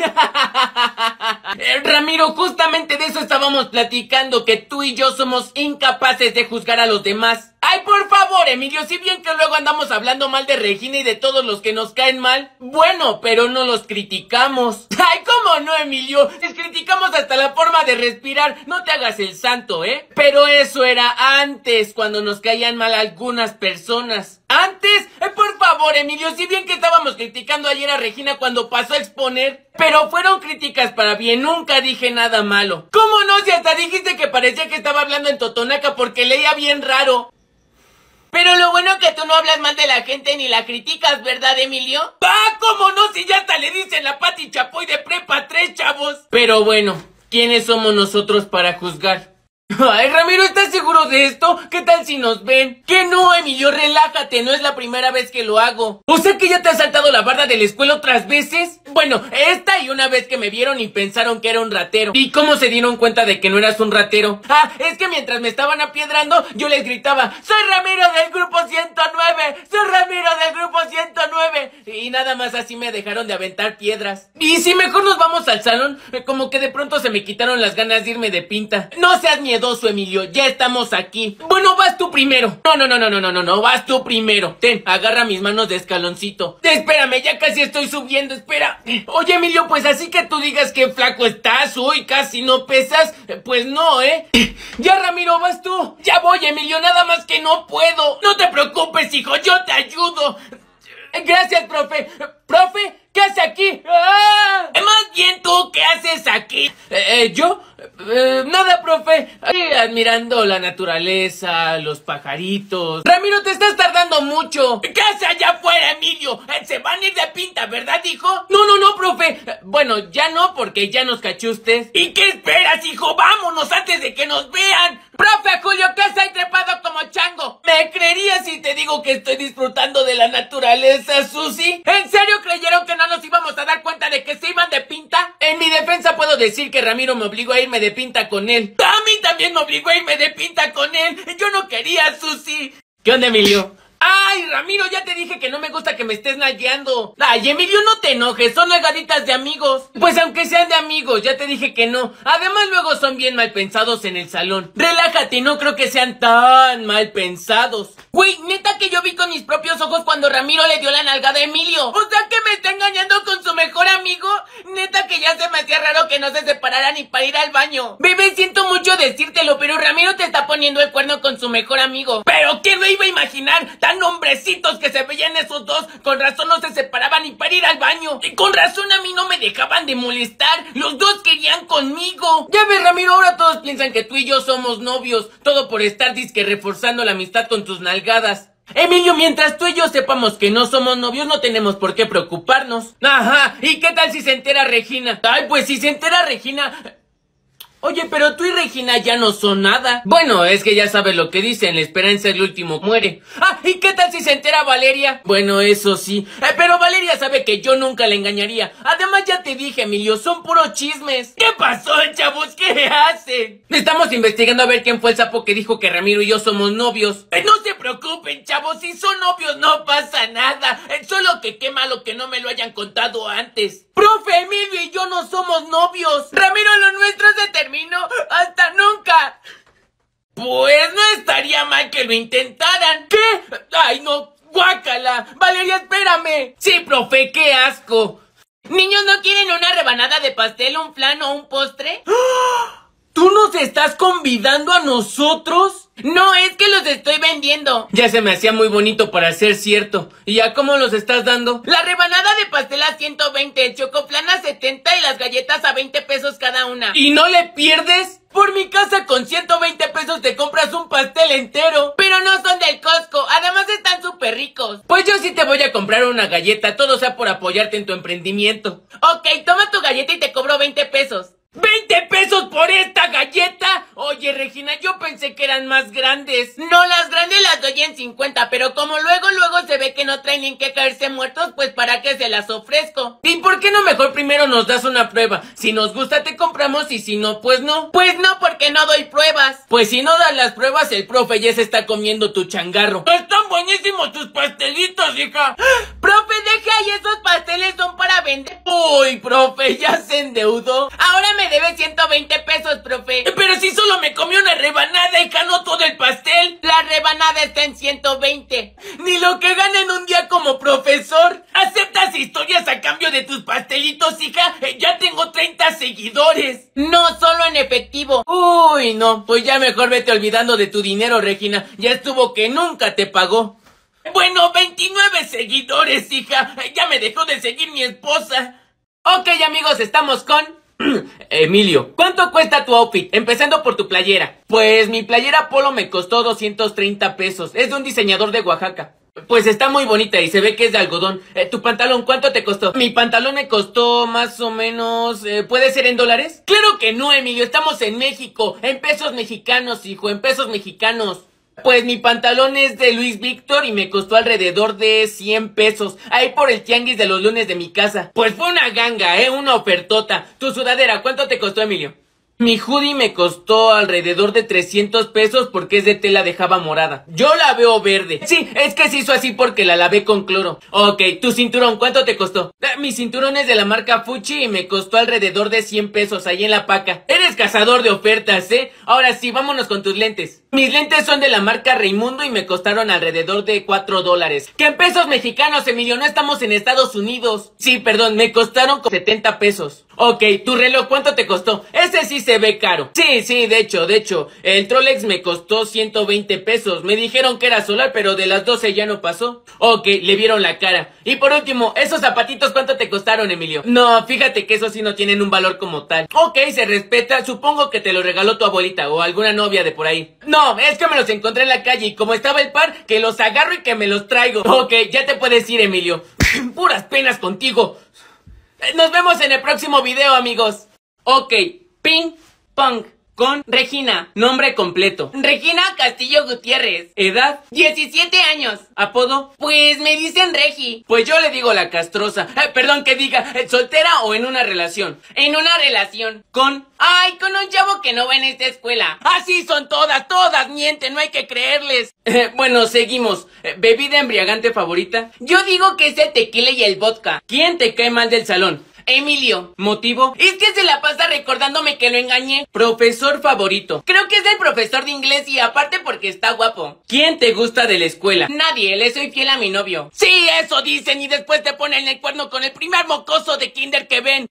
Ramiro, justamente de eso estábamos platicando, que tú y yo somos incapaces de juzgar a los demás. Ay, por favor, Emilio, si bien que luego andamos hablando mal de Regina y de todos los que nos caen mal. Bueno, pero no los criticamos. Ay, ¿cómo no, Emilio? Les criticamos hasta la forma de respirar. No te hagas el santo, ¿eh? Pero eso era antes, cuando nos caían mal algunas personas. ¿Antes? Por favor, Emilio, si bien que estábamos criticando ayer a Regina cuando pasó a exponer, pero fueron críticas para bien, nunca dije nada malo. ¿Cómo no? Si hasta dijiste que parecía que estaba hablando en totonaca porque leía bien raro. Pero lo bueno que tú no hablas mal de la gente ni la criticas, ¿verdad, Emilio? ¡Ah, cómo no! Si ya hasta le dicen la Pati Chapoy de prepa 3, chavos. Pero bueno, ¿quiénes somos nosotros para juzgar? Ay, Ramiro, ¿estás seguro de esto? ¿Qué tal si nos ven? Que no, Emilio, relájate, no es la primera vez que lo hago. ¿O sea que ya te has saltado la barda de la escuela otras veces? Bueno, esta y una vez que me vieron y pensaron que era un ratero. ¿Y cómo se dieron cuenta de que no eras un ratero? Ah, es que mientras me estaban apiedrando, yo les gritaba: ¡Soy Ramiro del grupo 109! ¡Soy Ramiro del grupo 109! Y nada más así me dejaron de aventar piedras. Y si mejor nos vamos al salón, como que de pronto se me quitaron las ganas de irme de pinta. No seas miedoso, Emilio, ya estamos aquí. Bueno, vas tú primero. No, vas tú primero. Ten, agarra mis manos de escaloncito. Espérame, ya casi estoy subiendo, espera. Oye, Emilio, pues así que tú digas que flaco estás, uy, casi no pesas. Pues no, ¿eh? Ya, Ramiro, vas tú. Ya voy, Emilio, nada más que no puedo. No te preocupes, hijo, yo te ayudo. Gracias, profe. Profe, ¿qué hace aquí? ¡Ah! Más bien tú, ¿qué haces aquí? ¿Yo? Nada, profe. Admirando la naturaleza, los pajaritos. Ramiro, te estás tardando mucho. ¿Qué hace allá afuera, Emilio? Se van a ir de pinta, ¿verdad, hijo? No, profe. Bueno, ya no, porque ya nos cachó usted. ¿Y qué esperas, hijo? Vámonos antes de que nos vean. Profe Julio, ¿qué hace ahí trepado como chango? ¿Me creerías si te digo que estoy disfrutando de la naturaleza, Susi? ¿En serio creyeron que no nos íbamos a dar cuenta de que se iban de pinta? En mi defensa puedo decir que Ramiro me obligó a irme de pinta con él. A mí también me obligó a irme de pinta con él. Yo no quería, Susi. ¿Qué onda, Emilio? ¡Ay, Ramiro! Ya te dije que no me gusta que me estés nalgueando. Ay, Emilio, no te enojes, son nalgaditas de amigos. Pues aunque sean de amigos, ya te dije que no. Además luego son bien mal pensados en el salón. Relájate, no creo que sean tan mal pensados. Güey, neta que yo vi con mis propios ojos cuando Ramiro le dio la nalgada a Emilio. O sea que me está engañando con su mejor amigo. Neta que ya se me hacía raro que no se separaran ni para ir al baño. Bebé, siento mucho decírtelo, pero Ramiro te está poniendo el cuerno con su mejor amigo. ¿Pero quién lo iba a imaginar? Tan hombrecitos que se veían esos dos. Con razón no se separaban ni para ir al baño. Y con razón a mí no me dejaban de molestar. Los dos querían conmigo. Ya ves, Ramiro, ahora todos piensan que tú y yo somos novios. Todo por estar disque reforzando la amistad con tus nalgadas. Emilio, mientras tú y yo sepamos que no somos novios, no tenemos por qué preocuparnos. Ajá, ¿y qué tal si se entera Regina? Ay, pues si se entera Regina... Oye, pero tú y Regina ya no son nada. Bueno, es que ya sabes lo que dicen, la esperanza es el último muere. Ah, ¿y qué tal si se entera Valeria? Bueno, eso sí, pero Valeria sabe que yo nunca la engañaría. Además ya te dije, Emilio, son puros chismes. ¿Qué pasó, chavos? ¿Qué hacen? Estamos investigando a ver quién fue el sapo que dijo que Ramiro y yo somos novios. No se preocupen, chavos, si son novios no pasa nada. Solo que qué malo que no me lo hayan contado antes. Profe, Emilio y yo no somos novios. Ramiro, lo nuestro se terminó. ¡Hasta nunca! Pues no estaría mal que lo intentaran. ¿Qué? ¡Ay, no! ¡Guácala! ¡Valeria, espérame! Sí, profe, qué asco. ¿Niños no quieren una rebanada de pastel, un flan o un postre? ¿Tú nos estás convidando a nosotros? No, es que los estoy vendiendo. Ya se me hacía muy bonito para ser cierto. ¿Y a cómo los estás dando? La rebanada de pastel a 120, el chocoflan a 70 y las galletas a 20 pesos cada una. ¿Y no le pierdes? Por mi casa con 120 pesos te compras un pastel entero. Pero no son del Costco, además están súper ricos. Pues yo sí te voy a comprar una galleta, todo sea por apoyarte en tu emprendimiento. Ok, toma tu galleta y te cobro 20 pesos. ¿20 pesos por esta galleta? Oye, Regina, yo pensé que eran más grandes. No, las grandes las doy en 50, pero como luego se ve que no traen en qué caerse muertos, pues ¿para qué se las ofrezco? ¿Y por qué no mejor primero nos das una prueba? Si nos gusta te compramos y si no, pues no. Pues no, porque no doy pruebas. Pues si no das las pruebas, el profe ya se está comiendo tu changarro. ¡Están buenísimos tus pastelitos, hija! ¡Profe, deje ahí! Esos pasteles son para vender. Uy, profe, ya se endeudó. Ahora me debe 120 pesos, profe. Pero si solo me comí una rebanada, hija, no todo el pastel. La rebanada está en 120. Ni lo que gana en un día como profesor. ¿Aceptas historias a cambio de tus pastelitos, hija? Ya tengo 30 seguidores. No, solo en efectivo. Uy, no, pues ya mejor vete olvidando de tu dinero, Regina. Ya estuvo que nunca te pagó. Bueno, 29 seguidores, hija. Ya me dejó de seguir mi esposa. Ok, amigos, estamos con... Emilio, ¿cuánto cuesta tu outfit? Empezando por tu playera. Pues mi playera polo me costó 230 pesos. Es de un diseñador de Oaxaca. Pues está muy bonita y se ve que es de algodón. ¿Tu pantalón cuánto te costó? Mi pantalón me costó más o menos... ¿puede ser en dólares? Claro que no, Emilio, estamos en México. En pesos mexicanos, hijo, en pesos mexicanos. Pues mi pantalón es de Luis Víctor y me costó alrededor de 100 pesos. Ahí por el tianguis de los lunes de mi casa. Pues fue una ganga, una ofertota. Tu sudadera, ¿cuánto te costó, Emilio? Mi hoodie me costó alrededor de 300 pesos porque es de tela de java morada. Yo la veo verde. Sí, es que se hizo así porque la lavé con cloro. Ok, tu cinturón, ¿cuánto te costó? Mi cinturón es de la marca Fuchi y me costó alrededor de 100 pesos ahí en la paca. Eres cazador de ofertas, ¿eh? Ahora sí, vámonos con tus lentes. Mis lentes son de la marca Raimundo y me costaron alrededor de $4. Que en pesos mexicanos, Emilio, no estamos en Estados Unidos. Sí, perdón, me costaron 70 pesos. Ok, tu reloj, ¿cuánto te costó? Ese sí se ve caro. Sí, de hecho, el Trolex me costó 120 pesos. Me dijeron que era solar, pero de las 12 ya no pasó. Ok, le vieron la cara. Y por último, ¿esos zapatitos cuánto te costaron, Emilio? No, fíjate que esos sí no tienen un valor como tal. Ok, se respeta, supongo que te lo regaló tu abuelita o alguna novia de por ahí. No, es que me los encontré en la calle y como estaba el par, que los agarro y que me los traigo. Ok, ya te puedes ir, Emilio. Puras penas contigo. Nos vemos en el próximo video, amigos. Ok, ping, pong. con Regina. Nombre completo: Regina Castillo Gutiérrez. Edad: 17 años. Apodo: pues me dicen Regi. Pues yo le digo la castrosa. Perdón, que diga, ¿soltera o en una relación? En una relación. Con un chavo que no va en esta escuela. Así son todas, mienten, no hay que creerles. Bueno, seguimos. ¿Bebida embriagante favorita? Yo digo que es el tequila y el vodka. ¿Quién te cae mal del salón? Emilio. ¿Motivo? Es que se la pasa recordándome que lo engañé. Profesor favorito. Creo que es el profesor de inglés y aparte porque está guapo. ¿Quién te gusta de la escuela? Nadie, le soy fiel a mi novio. Sí, eso dicen y después te ponen el cuerno con el primer mocoso de kinder que ven.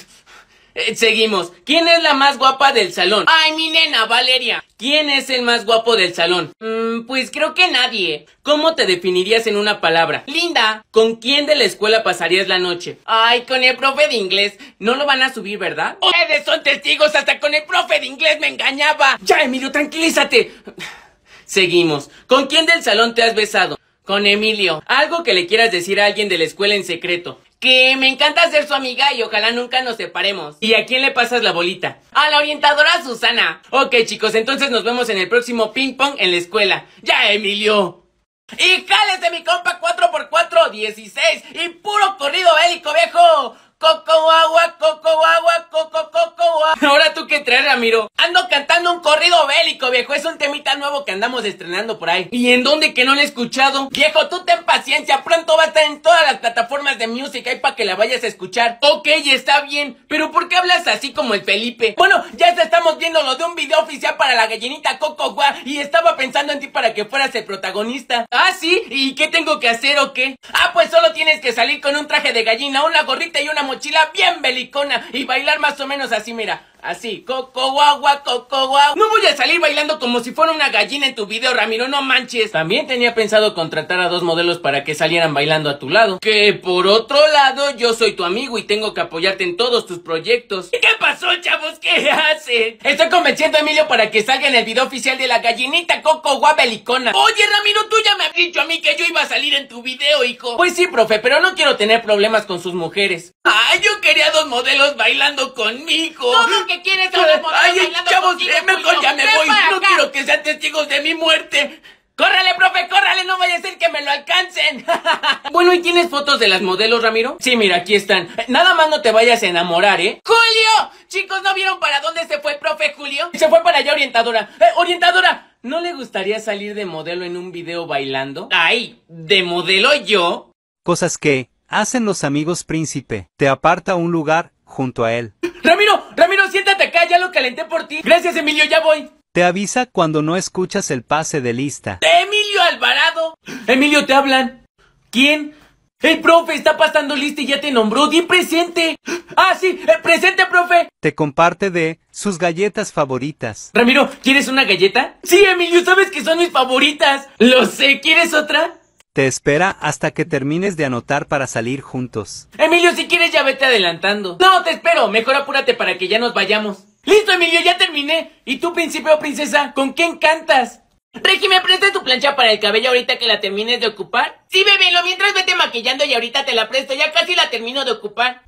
Seguimos. ¿Quién es la más guapa del salón? Ay, mi nena, Valeria. ¿Quién es el más guapo del salón? Pues creo que nadie. ¿Cómo te definirías en una palabra? Linda. ¿Con quién de la escuela pasarías la noche? Ay, con el profe de inglés. No lo van a subir, ¿verdad? Ustedes son testigos, hasta con el profe de inglés me engañaba. Ya, Emilio, tranquilízate. Seguimos. ¿Con quién del salón te has besado? Con Emilio. Algo que le quieras decir a alguien de la escuela en secreto. Que me encanta ser su amiga y ojalá nunca nos separemos. ¿Y a quién le pasas la bolita? A la orientadora Susana. Ok, chicos, entonces nos vemos en el próximo ping pong en la escuela. ¡Ya, Emilio! ¡Y jálese mi compa 4x4, 16! ¡Y puro corrido bélico, viejo! ¡Coco agua, coco agua, coco agua! Ahora tú qué traes, Ramiro. Ando cantando un corrido bélico, viejo. Es un temita nuevo que andamos estrenando por ahí. ¿Y en dónde que no lo he escuchado? Viejo, tú ten paciencia. Pronto va a estar en todas las plataformas de music ahí para que la vayas a escuchar. Ok, está bien. Pero ¿por qué hablas así como el Felipe? Bueno, ya estamos viendo lo de un video oficial para la gallinita Coco agua y estaba pensando en ti para que fueras el protagonista. ¿Ah, sí? ¿Y qué tengo que hacer o qué? Ah, pues solo tienes que salir con un traje de gallina, una gorrita y una mochila bien belicona y bailar más o menos así, mira. Así, coco guagua, coco guagua. No voy a salir bailando como si fuera una gallina en tu video, Ramiro, no manches. También tenía pensado contratar a 2 modelos para que salieran bailando a tu lado. Que por otro lado, yo soy tu amigo y tengo que apoyarte en todos tus proyectos. ¿Y qué pasó, chavos? ¿Qué hacen? Estoy convenciendo a Emilio para que salga en el video oficial de la gallinita coco guagua belicona. Oye, Ramiro, tú ya me has dicho a mí que yo iba a salir en tu video, hijo. Pues sí, profe, pero no quiero tener problemas con sus mujeres. Ay, yo quería 2 modelos bailando conmigo. ¿Cómo que quieres a 2 modelos bailando chavos, contigo, mejor ya me Ven voy. para No acá. quiero que sean testigos de mi muerte. ¡Córrale, profe, córrale! ¡No vaya a ser que me lo alcancen! Bueno, ¿y tienes fotos de las modelos, Ramiro? Sí, mira, aquí están. Nada más no te vayas a enamorar, ¿eh? ¡Julio! Chicos, ¿no vieron para dónde se fue el profe Julio? Se fue para allá, orientadora. ¡Orientadora! ¿No le gustaría salir de modelo en un video bailando? ¡Ay! ¿De modelo yo? Cosas que hacen los amigos príncipe. Te aparta un lugar junto a él. ¡Ramiro, siéntate acá! Ya lo calenté por ti. Gracias, Emilio, ya voy. Te avisa cuando no escuchas el pase de lista. ¡Emilio Alvarado! Emilio, te hablan. ¿Quién? El profe está pasando lista y ya te nombró. ¡Di presente! ¡Ah, sí! ¡Presente, profe! Te comparte de sus galletas favoritas. Ramiro, ¿quieres una galleta? Sí, Emilio, sabes que son mis favoritas. Lo sé, ¿quieres otra? Te espera hasta que termines de anotar para salir juntos. Emilio, si quieres ya vete adelantando. No, te espero, mejor apúrate para que ya nos vayamos. ¡Listo, Emilio, ya terminé! ¿Y tú, príncipe o princesa, con quién cantas? Regi, ¿me prestas tu plancha para el cabello ahorita que la termines de ocupar? Sí, bebé, lo mientras vete maquillando y ahorita te la presto, ya casi la termino de ocupar.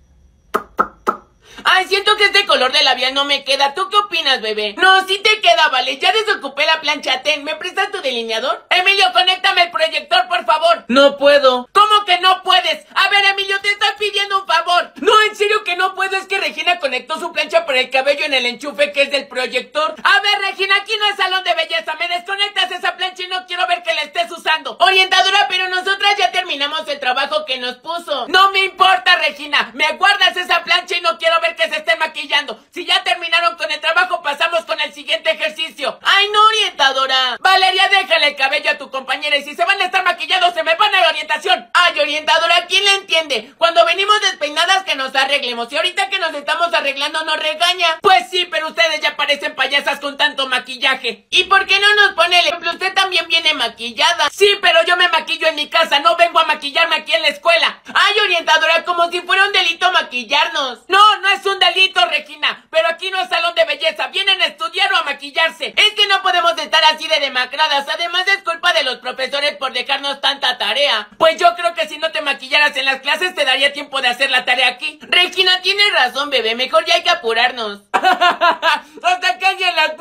Ay, siento que este color de labial no me queda. ¿Tú qué opinas, bebé? No, sí te queda, vale. Ya desocupé la plancha. Ten, ¿me prestas tu delineador? Emilio, conéctame el proyector, por favor. No puedo. ¿Cómo que no puedes? A ver, Emilio, te estoy pidiendo un favor. No, en serio que no puedo. Es que Regina conectó su plancha para el cabello en el enchufe que es del proyector. A ver, Regina, aquí no es salón de belleza. Me desconectas esa plancha y no quiero ver que la estés usando. Orientadora, pero nosotras ya terminamos el trabajo que nos puso. No me importa, Regina. Me guardas esa plancha y no quiero ver que se estén maquillando. Si ya terminaron con el trabajo, pasamos con el siguiente ejercicio. Ay, no, orientadora. Valeria, déjale el cabello a tu compañera y si se van a estar maquillando, se me van a la orientación. Ay, orientadora, ¿quién le entiende? Cuando venimos despeinadas que nos arreglemos y ahorita que nos estamos arreglando nos regaña. Pues sí, pero ustedes ya parecen payasas con tanto maquillaje. ¿Y por qué no nos pone el ejemplo? Usted también viene maquillada. Sí, pero yo me maquillo en mi casa, no vengo a maquillarme aquí en la escuela. Ay, orientadora, como si fuera un delito maquillarnos. No, no es un delito, Regina, pero aquí no es salón de belleza, vienen a estudiar o a maquillarse. Es que no podemos estar así de demacradas, además es culpa de los profesores por dejarnos tanta tarea. Pues yo creo que si no te maquillaras en las clases te daría tiempo de hacer la tarea aquí. Regina, tienes razón, bebé, mejor ya hay que apurarnos. Hasta que alguien la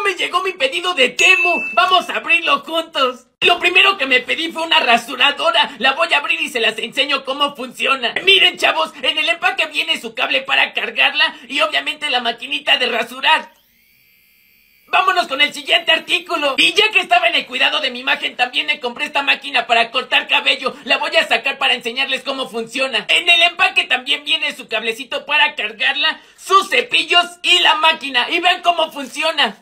me llegó mi pedido de Temu. Vamos a abrirlo juntos. Lo primero que me pedí fue una rasuradora. La voy a abrir y se las enseño cómo funciona. Miren, chavos, en el empaque viene su cable para cargarla y obviamente la maquinita de rasurar. Vámonos con el siguiente artículo. Y ya que estaba en el cuidado de mi imagen, también me compré esta máquina para cortar cabello. La voy a sacar para enseñarles cómo funciona. En el empaque también viene su cablecito para cargarla, sus cepillos y la máquina. Y vean cómo funciona.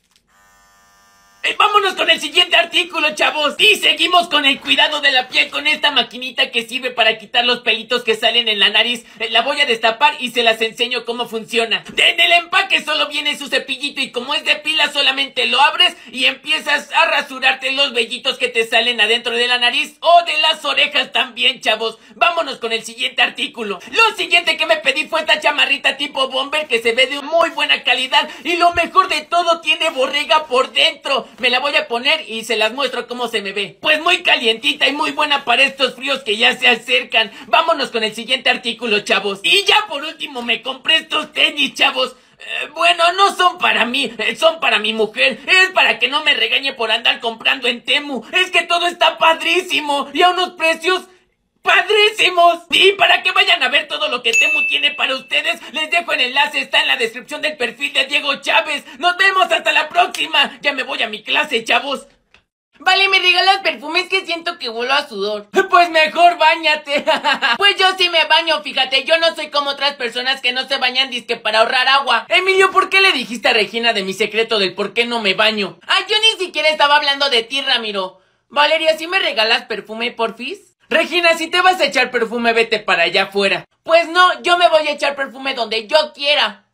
Vámonos con el siguiente artículo, chavos. Y seguimos con el cuidado de la piel con esta maquinita que sirve para quitar los pelitos que salen en la nariz. La voy a destapar y se las enseño cómo funciona. En el empaque solo viene su cepillito y como es de pila solamente lo abres y empiezas a rasurarte los vellitos que te salen adentro de la nariz o de las orejas también, chavos. Vámonos con el siguiente artículo. Lo siguiente que me pedí fue esta chamarrita tipo bomber que se ve de muy buena calidad y lo mejor de todo, tiene borrega por dentro. Me la voy a poner y se las muestro cómo se me ve. Pues muy calientita y muy buena para estos fríos que ya se acercan. Vámonos con el siguiente artículo, chavos. Y ya por último me compré estos tenis, chavos. Bueno, no son para mí, son para mi mujer. Es para que no me regañe por andar comprando en Temu. Es que todo está padrísimo y a unos precios ¡padrísimos! Y para que vayan a ver todo lo que Temu tiene para ustedes, les dejo el enlace, está en la descripción del perfil de Diego Chávez. ¡Nos vemos hasta la próxima! Ya me voy a mi clase, chavos. Vale, ¿me regalas perfumes? Que siento que huelo a sudor. Pues mejor báñate. Pues yo sí me baño, fíjate. Yo no soy como otras personas que no se bañan disque para ahorrar agua. Emilio, ¿por qué le dijiste a Regina de mi secreto del por qué no me baño? Ah, yo ni siquiera estaba hablando de ti, Ramiro. Valeria, ¿sí me regalas perfume, porfis? Regina, si te vas a echar perfume, vete para allá afuera. Pues no, yo me voy a echar perfume donde yo quiera.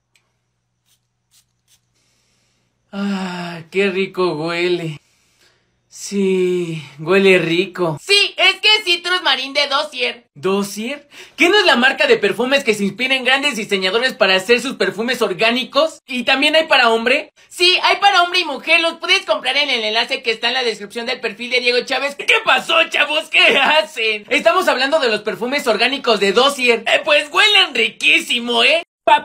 Ah, qué rico huele. Sí, huele rico. Sí, es que es Citrus Marine de Dossier. ¿Dossier? ¿Qué no es la marca de perfumes que se inspira en grandes diseñadores para hacer sus perfumes orgánicos? ¿Y también hay para hombre? Sí, hay para hombre y mujer. Los puedes comprar en el enlace que está en la descripción del perfil de Diego Chávez. ¿Qué pasó, chavos? ¿Qué hacen? Estamos hablando de los perfumes orgánicos de Dossier. Pues huelen riquísimo, ¿eh?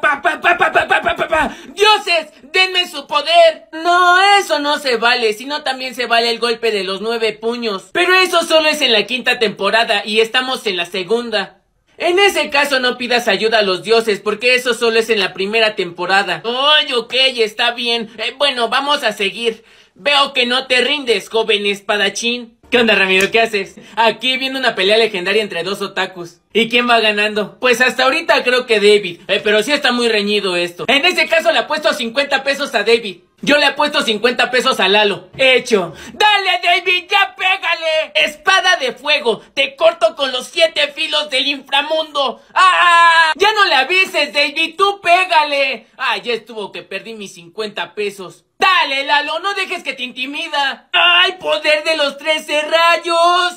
¡Dioses! ¡Denme su poder! No, eso no se vale, sino también se vale el golpe de los 9 puños. Pero eso solo es en la 5ª temporada y estamos en la 2ª. En ese caso no pidas ayuda a los dioses, porque eso solo es en la 1ª temporada. Oye, ok, está bien. Bueno, vamos a seguir. Veo que no te rindes, joven espadachín. ¿Qué onda, Ramiro? ¿Qué haces? Aquí viendo una pelea legendaria entre dos otakus. ¿Y quién va ganando? Pues hasta ahorita creo que David, pero sí está muy reñido esto. En ese caso le apuesto 50 pesos a David. Yo le apuesto 50 pesos a Lalo. Hecho. ¡Dale, David! ¡Ya pégale! ¡Espada de fuego! ¡Te corto con los 7 filos del inframundo! ¡Ah! ¡Ya no le avises, David! ¡Tú pégale! ¡Ah, ya estuvo que perdí mis 50 pesos! ¡Dale, Lalo! ¡No dejes que te intimida! ¡Ay, poder de los 13 rayos!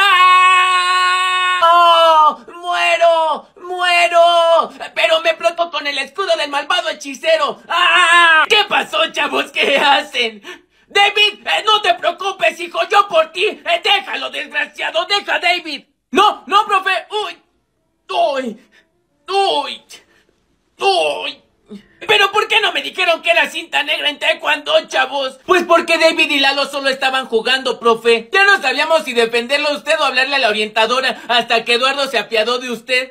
¡Ah! ¡Oh! ¡Muero! ¡Muero! ¡Pero me explotó con el escudo del malvado hechicero! ¡Ah! ¿Qué pasó, chavos? ¿Qué hacen? ¡David! ¡No te preocupes, hijo! ¡Yo por ti! ¡Déjalo, desgraciado! ¡Deja a David! ¡No! ¡No, profe! ¡Uy! ¡Uy! ¡Uy! ¡Uy! ¿Pero por qué no me dijeron que era cinta negra en taekwondo, chavos? Pues porque David y Lalo solo estaban jugando, profe. Ya no sabíamos si defenderlo a usted o hablarle a la orientadora, hasta que Eduardo se apiadó de usted.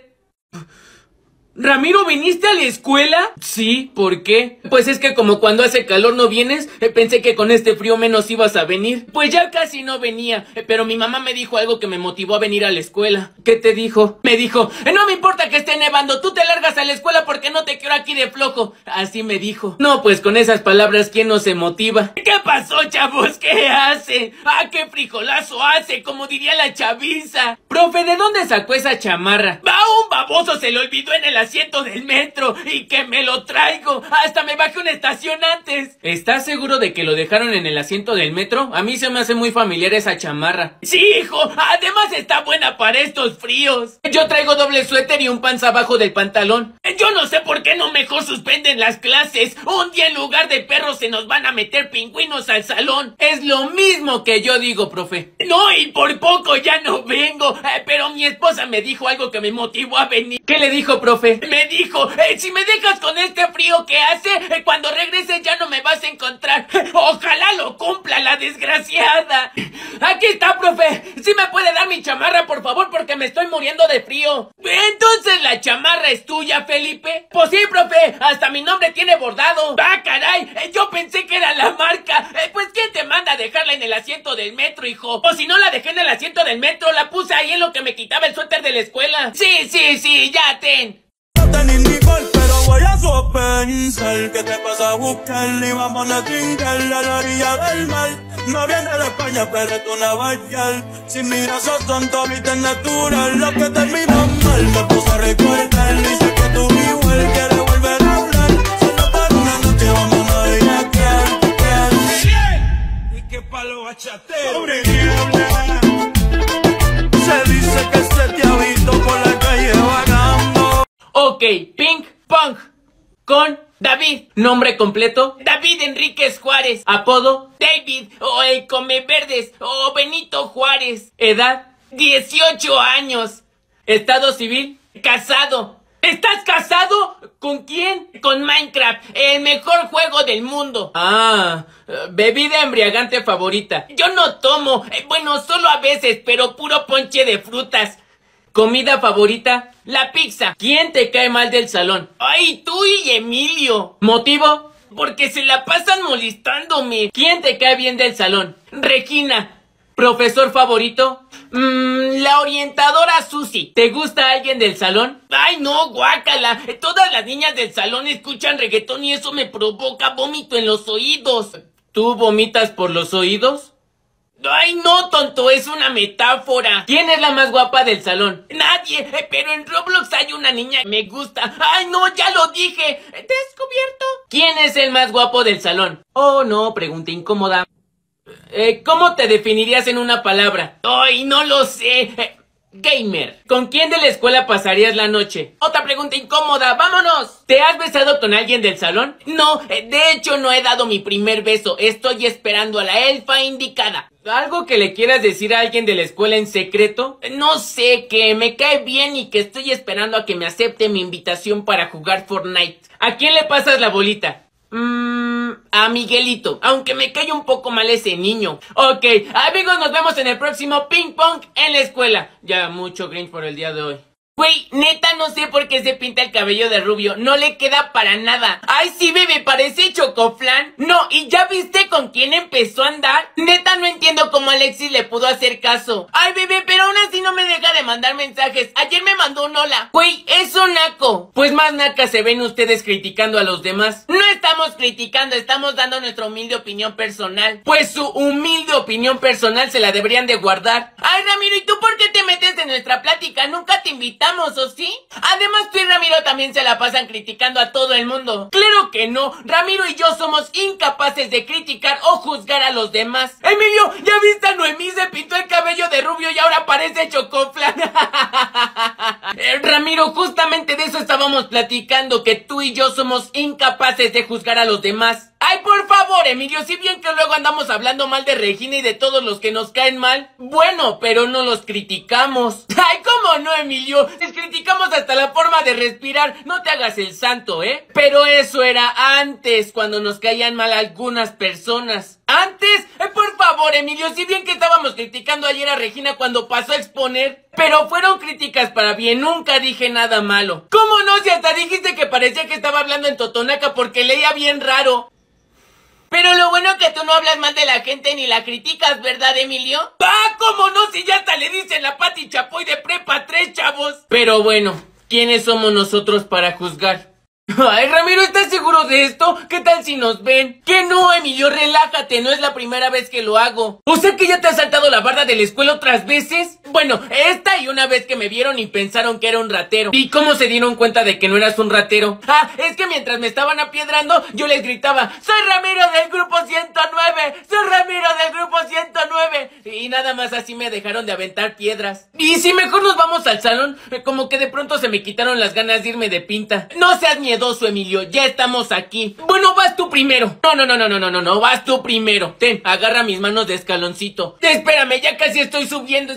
¿Ramiro, viniste a la escuela? Sí, ¿por qué? Pues es que como cuando hace calor no vienes, pensé que con este frío menos ibas a venir. Pues ya casi no venía, pero mi mamá me dijo algo que me motivó a venir a la escuela. ¿Qué te dijo? Me dijo, no me importa que esté nevando, tú te largas a la escuela porque no te quiero aquí de flojo. Así me dijo. No, pues con esas palabras, ¿quién no se motiva? ¿Qué pasó, chavos? ¿Qué hace? ¡Ah, qué frijolazo hace! Como diría la chaviza. Profe, ¿de dónde sacó esa chamarra? A un baboso se le olvidó en el asiento del metro y que me lo traigo. Hasta me bajé una estación antes. ¿Estás seguro de que lo dejaron en el asiento del metro? A mí se me hace muy familiar esa chamarra. Sí, hijo. Además está buena para estos fríos. Yo traigo doble suéter y un pants abajo del pantalón. Yo no sé por qué no mejor suspenden las clases. Un día en lugar de perros se nos van a meter pingüinos al salón. Es lo mismo que yo digo, profe. No, y por poco ya no vengo. Pero mi esposa me dijo algo que me motivó a venir. ¿Qué le dijo, profe? Me dijo, si me dejas con este frío que hace, cuando regreses ya no me vas a encontrar. Ojalá lo cumpla la desgraciada. Aquí está, profe. ¿Sí me puede dar mi chamarra, por favor? Porque me estoy muriendo de frío. Entonces, ¿la chamarra es tuya, Felipe? Pues sí, profe. Hasta mi nombre tiene bordado. ¡Ah, caray! Yo pensé que era la marca. Pues, ¿quién te manda a dejarla en el asiento del metro, hijo? O si no la dejé en el asiento del metro, la puse ahí en lo que me quitaba el suéter de la escuela. Sí, ya ten. No tenés ni gol, pero voy a sopensar. ¿Qué te pasa a buscar? Y vamos a trincar a la orilla del mar. No viene de España, pero es una bailar. Si miras a tonto, viste natural. Lo que terminó mal, me puse a recordar. Dice que tú igual quieres volver a hablar. Solo para una noche vamos a bellaquear. Y que palo bachatero. Se dice que se te ha visto por la calle vagando. Ok, ping pong con David. Nombre completo: David Enríquez Juárez. Apodo: David, o el Come Verdes, o Benito Juárez. Edad: 18 años. Estado civil: casado. ¿Estás casado? ¿Con quién? Con Minecraft, el mejor juego del mundo. Bebida embriagante favorita. Yo no tomo, bueno, solo a veces, pero puro ponche de frutas. Comida favorita: la pizza. ¿Quién te cae mal del salón? ¡Ay, tú y Emilio! ¿Motivo? Porque se la pasan molestándome. ¿Quién te cae bien del salón? Regina. ¿Profesor favorito? La orientadora Susi. ¿Te gusta alguien del salón? ¡Ay, no, guácala! Todas las niñas del salón escuchan reggaetón y eso me provoca vómito en los oídos. ¿Tú vomitas por los oídos? ¡Ay, no, tonto! Es una metáfora. ¿Quién es la más guapa del salón? Nadie, pero en Roblox hay una niña que me gusta. ¡Ay, no, ya lo dije! ¡Descubierto! ¿Quién es el más guapo del salón? Oh, no, pregunta incómoda. ¿Cómo te definirías en una palabra? ¡Ay, no lo sé! Gamer. ¿Con quién de la escuela pasarías la noche? Otra pregunta incómoda, ¡vámonos! ¿Te has besado con alguien del salón? No, de hecho no he dado mi primer beso. Estoy esperando a la elfa indicada. ¿Algo que le quieras decir a alguien de la escuela en secreto? No sé, que me cae bien y que estoy esperando a que me acepte mi invitación para jugar Fortnite. ¿A quién le pasas la bolita? A Miguelito, aunque me cae un poco mal ese niño. Ok, amigos, nos vemos en el próximo Ping Pong en la escuela. Ya mucho Grinch por el día de hoy. Güey, neta no sé por qué se pinta el cabello de rubio, no le queda para nada. Ay, sí, bebé, parece Chocoflan. No, ¿y ya viste con quién empezó a andar? Neta no entiendo cómo Alexis le pudo hacer caso. Ay, bebé, pero aún así no me deja de mandar mensajes. Ayer me mandó un hola. Güey, es un naco. Pues más nacas se ven ustedes criticando a los demás. No estamos criticando, estamos dando nuestra humilde opinión personal. Pues su humilde opinión personal se la deberían de guardar. Ay, Ramiro, ¿y tú por qué te metes en nuestra plática? Nunca te invitamos, ¿o sí? Además, tú y Ramiro también se la pasan criticando a todo el mundo. ¡Claro que no! Ramiro y yo somos incapaces de criticar o juzgar a los demás. Emilio, ¿ya viste a Noemí? Se pintó el cabello de rubio y ahora parece Chocoflan. Ramiro, justamente de eso estábamos platicando, que tú y yo somos incapaces de juzgar a los demás. Ay, por favor, Emilio, si bien que luego andamos hablando mal de Regina y de todos los que nos caen mal. Bueno, pero no los criticamos. Ay, ¿cómo no, Emilio? Les criticamos hasta la forma de respirar. No te hagas el santo, ¿eh? Pero eso era antes, cuando nos caían mal algunas personas. ¿Antes? Por favor, Emilio, si bien que estábamos criticando ayer a Regina cuando pasó a exponer, pero fueron críticas para bien, nunca dije nada malo. ¿Cómo no? Si hasta dijiste que parecía que estaba hablando en totonaca porque leía bien raro. Pero lo bueno que tú no hablas mal de la gente ni la criticas, ¿verdad, Emilio? ¡Ah, cómo no! Si ya hasta le dicen la Pati Chapoy de prepa 3, chavos. Pero bueno, ¿quiénes somos nosotros para juzgar? Ay, Ramiro, ¿estás seguro de esto? ¿Qué tal si nos ven? Que no, Emilio, relájate, no es la primera vez que lo hago. ¿O sea que ya te has saltado la barda de la escuela otras veces? Bueno, esta y una vez que me vieron y pensaron que era un ratero. ¿Y cómo se dieron cuenta de que no eras un ratero? Ah, es que mientras me estaban apiedrando, yo les gritaba: ¡soy Ramiro del grupo 109! ¡Soy Ramiro del grupo 109! Y nada más así me dejaron de aventar piedras. Y si mejor nos vamos al salón, como que de pronto se me quitaron las ganas de irme de pinta. No seas miedoso, Emilio, ya estamos aquí. Bueno, vas tú primero. No, vas tú primero. Ten, agarra mis manos de escaloncito. Espérame, ya casi estoy subiendo, espera.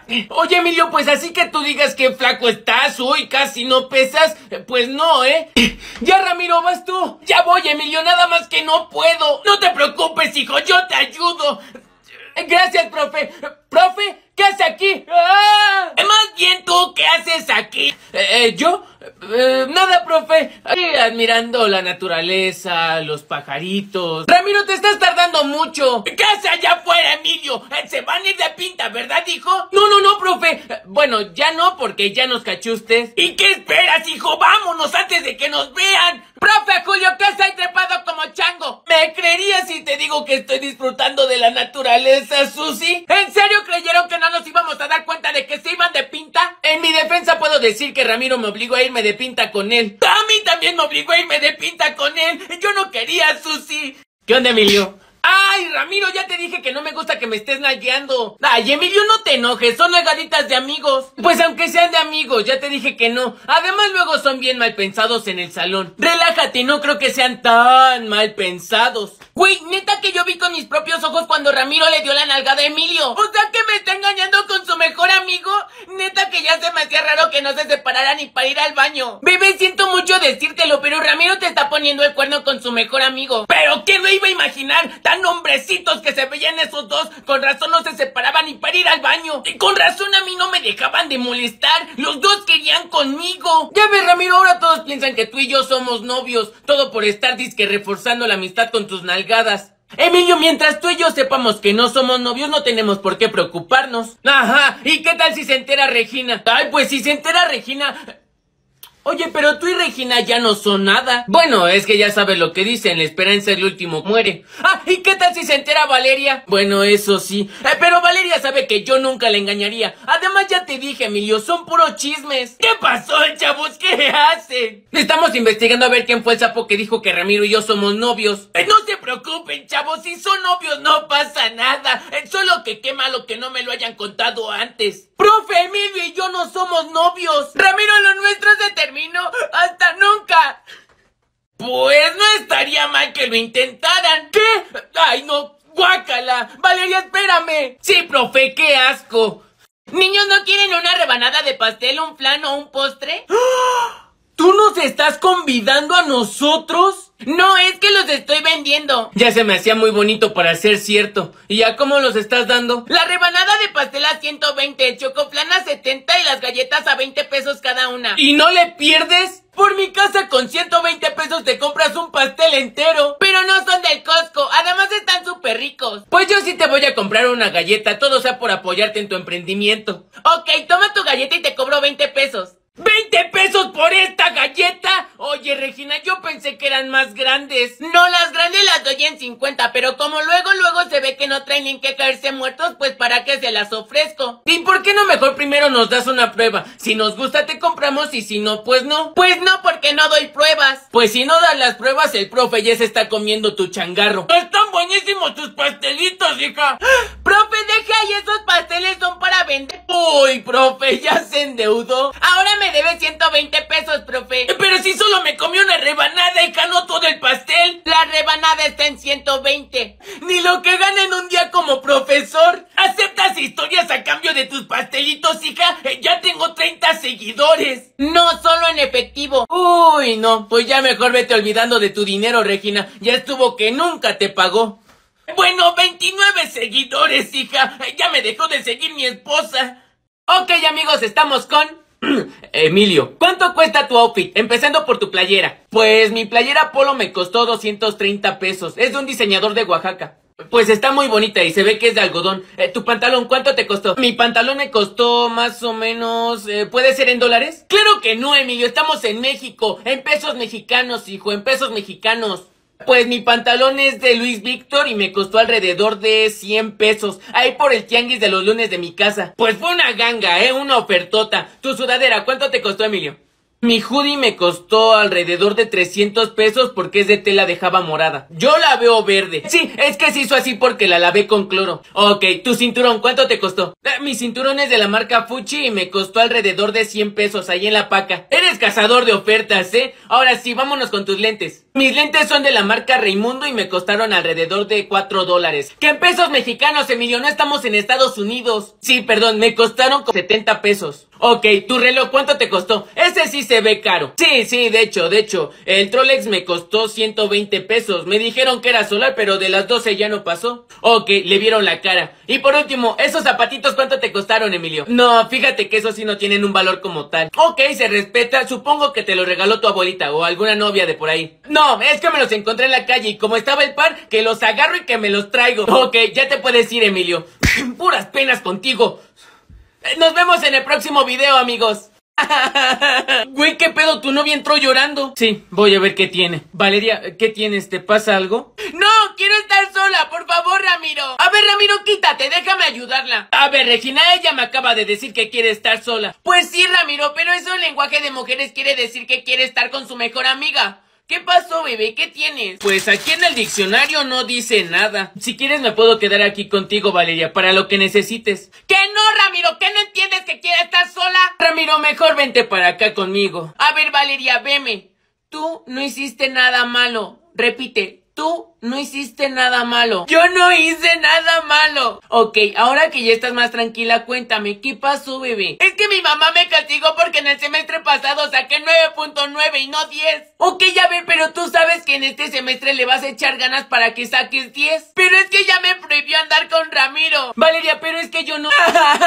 Oye, Emilio, pues así que tú digas que flaco estás, uy, casi no pesas, pues no, ¿eh? Ya, Ramiro, vas tú. Ya voy, Emilio, nada más que no puedo. No te preocupes, hijo, yo te ayudo. Gracias, profe. Profe, ¿qué hace aquí? ¡Ah! Más bien tú, ¿qué haces aquí? ¿Yo? Nada, profe. Admirando la naturaleza, los pajaritos. Ramiro, te estás tardando mucho. ¿Qué hace allá afuera, Emilio? Se van a ir de pinta, ¿verdad, hijo? No, profe. Bueno, ya no, porque ya nos cachó usted. ¿Y qué esperas, hijo? Vámonos antes de que nos vean. Profe Julio, ¿qué hace ahí trepado como chango? ¿Me creerías si te digo que estoy disfrutando de la naturaleza, Susi? ¿En serio creyeron que no nos íbamos a dar cuenta de que se iban de pinta? En mi defensa puedo decir que Ramiro me obligó a irme de pinta con él. A mí también me obligó a irme de pinta con él. Yo no quería, Susi. ¿Qué onda, Emilio? ¡Ay, Ramiro! Ya te dije que no me gusta que me estés nalgueando. Ay, Emilio, no te enojes, son nalgaditas de amigos. Pues aunque sean de amigos, ya te dije que no. Además luego son bien mal pensados en el salón. Relájate, no creo que sean tan mal pensados. Güey, neta que yo vi con mis propios ojos cuando Ramiro le dio la nalgada a Emilio. O sea que me está engañando con su mejor amigo. Neta que ya se me hacía raro que no se separaran ni para ir al baño. Bebé, siento mucho decírtelo, pero Ramiro te está poniendo el cuerno con su mejor amigo. ¿Pero quién lo iba a imaginar? Tan hombrecitos que se veían esos dos. Con razón no se separaban ni para ir al baño. Y con razón a mí no me dejaban de molestar. Los dos querían conmigo. Ya ves, Ramiro, ahora todos piensan que tú y yo somos novios. Todo por estar disque reforzando la amistad con tus nalgadas. Emilio, mientras tú y yo sepamos que no somos novios, no tenemos por qué preocuparnos. Ajá, ¿y qué tal si se entera Regina? Ay, pues si se entera Regina... Oye, pero tú y Regina ya no son nada. Bueno, es que ya sabes lo que dicen, la esperanza es el último muere. Ah, ¿y qué tal si se entera Valeria? Bueno, eso sí, pero Valeria sabe que yo nunca la engañaría. Además ya te dije, Emilio, son puros chismes. ¿Qué pasó, chavos? ¿Qué hacen? Estamos investigando a ver quién fue el sapo que dijo que Ramiro y yo somos novios. No se preocupen, chavos, si son novios no pasa nada. Solo que qué malo que no me lo hayan contado antes. Profe, Emilio y yo no somos novios. Ramiro, lo nuestro se terminó. ¡Hasta nunca! Pues no estaría mal que lo intentaran. ¿Qué? ¡Ay, no! ¡Guácala! ¡Valeria, espérame! Sí, profe, qué asco. Niños, ¿no quieren una rebanada de pastel, un flan o un postre? ¿Tú nos estás convidando a nosotros? No, es que los estoy vendiendo. Ya se me hacía muy bonito para ser cierto. ¿Y a cómo los estás dando? La rebanada de pastel a 120, el chocoflan a 70 y las galletas a 20 pesos cada una. ¿Y no le pierdes? Por mi casa con 120 pesos te compras un pastel entero. Pero no son del Costco, además están súper ricos. Pues yo sí te voy a comprar una galleta, todo sea por apoyarte en tu emprendimiento. Ok, toma tu galleta y te cobro 20 pesos. ¿20 pesos por esta galleta? Oye, Regina, yo pensé que eran más grandes. No, las grandes las doy en 50, pero como luego se ve que no traen ni en qué caerse muertos, pues ¿para qué se las ofrezco? ¿Y por qué no mejor primero nos das una prueba? Si nos gusta te compramos y si no, pues no. Pues no, porque no doy pruebas. Pues si no das las pruebas, el profe ya se está comiendo tu changarro. Están buenísimos tus pastelitos, hija. Profe, deje ahí, esos pasteles son para vender. Uy, profe, ya se endeudó. Ahora me debe 120 pesos, profe. Pero si solo me comí una rebanada y ganó todo el pastel. La rebanada está en 120. Ni lo que gana en un día como profesor. ¿Aceptas historias a cambio de tus pastelitos, hija? Ya tengo 30 seguidores. No, solo en efectivo. Uy, no, pues ya mejor vete olvidando de tu dinero, Regina. Ya estuvo que nunca te pagó. Bueno, 29 seguidores, hija. Ya me dejó de seguir mi esposa. Ok, amigos, estamos con... Emilio, ¿cuánto cuesta tu outfit? Empezando por tu playera. Pues mi playera polo me costó 230 pesos. Es de un diseñador de Oaxaca. Pues está muy bonita y se ve que es de algodón. ¿Tu pantalón cuánto te costó? Mi pantalón me costó más o menos... ¿puede ser en dólares? Claro que no, Emilio, estamos en México. En pesos mexicanos, hijo, en pesos mexicanos. Pues mi pantalón es de Luis Víctor y me costó alrededor de 100 pesos. Ahí por el tianguis de los lunes de mi casa. Pues fue una ganga, una ofertota. Tu sudadera, ¿cuánto te costó, Emilio? Mi hoodie me costó alrededor de 300 pesos porque es de tela de java morada. Yo la veo verde. Sí, es que se hizo así porque la lavé con cloro. Ok, tu cinturón, ¿cuánto te costó? Mi cinturón es de la marca Fuchi y me costó alrededor de 100 pesos ahí en la paca. Eres cazador de ofertas, ¿eh? Ahora sí, vámonos con tus lentes. Mis lentes son de la marca Raimundo y me costaron alrededor de $4. Que en pesos mexicanos, Emilio, no estamos en Estados Unidos. Sí, perdón, me costaron como 70 pesos. Ok, tu reloj, ¿cuánto te costó? Ese sí se ve caro. Sí, de hecho, el Trolex me costó 120 pesos. Me dijeron que era solar, pero de las 12 ya no pasó. Ok, le vieron la cara. Y por último, esos zapatitos, ¿cuánto te costaron, Emilio? No, fíjate que esos sí no tienen un valor como tal. Ok, se respeta, supongo que te lo regaló tu abuelita o alguna novia de por ahí. No, es que me los encontré en la calle y como estaba el par, que los agarro y que me los traigo. Ok, ya te puedes ir, Emilio. Puras penas contigo. Nos vemos en el próximo video, amigos. Güey, ¿qué pedo? ¿Tu novia entró llorando? Sí, voy a ver qué tiene. Valeria, ¿qué tienes? ¿Te pasa algo? No, quiero estar sola, por favor, Ramiro. A ver, Ramiro, quítate, déjame ayudarla. A ver, Regina, ella me acaba de decir que quiere estar sola. Pues sí, Ramiro, pero eso en lenguaje de mujeres quiere decir que quiere estar con su mejor amiga. ¿Qué pasó, bebé? ¿Qué tienes? Pues aquí en el diccionario no dice nada. Si quieres me puedo quedar aquí contigo, Valeria, para lo que necesites. ¡Que no, Ramiro! ¿Que no entiendes que quiere estar sola? Ramiro, mejor vente para acá conmigo. A ver, Valeria, veme. Tú no hiciste nada malo. Repite. Tú no hiciste nada malo. Yo no hice nada malo. Ok, ahora que ya estás más tranquila, cuéntame, ¿qué pasó, bebé? Es que mi mamá me castigó porque en el semestre pasado saqué 9.9 y no 10. Ok, ya ver, pero tú sabes que en este semestre le vas a echar ganas para que saques 10. Pero es que ya me prohibió andar con Ramiro. Valeria, pero es que yo no...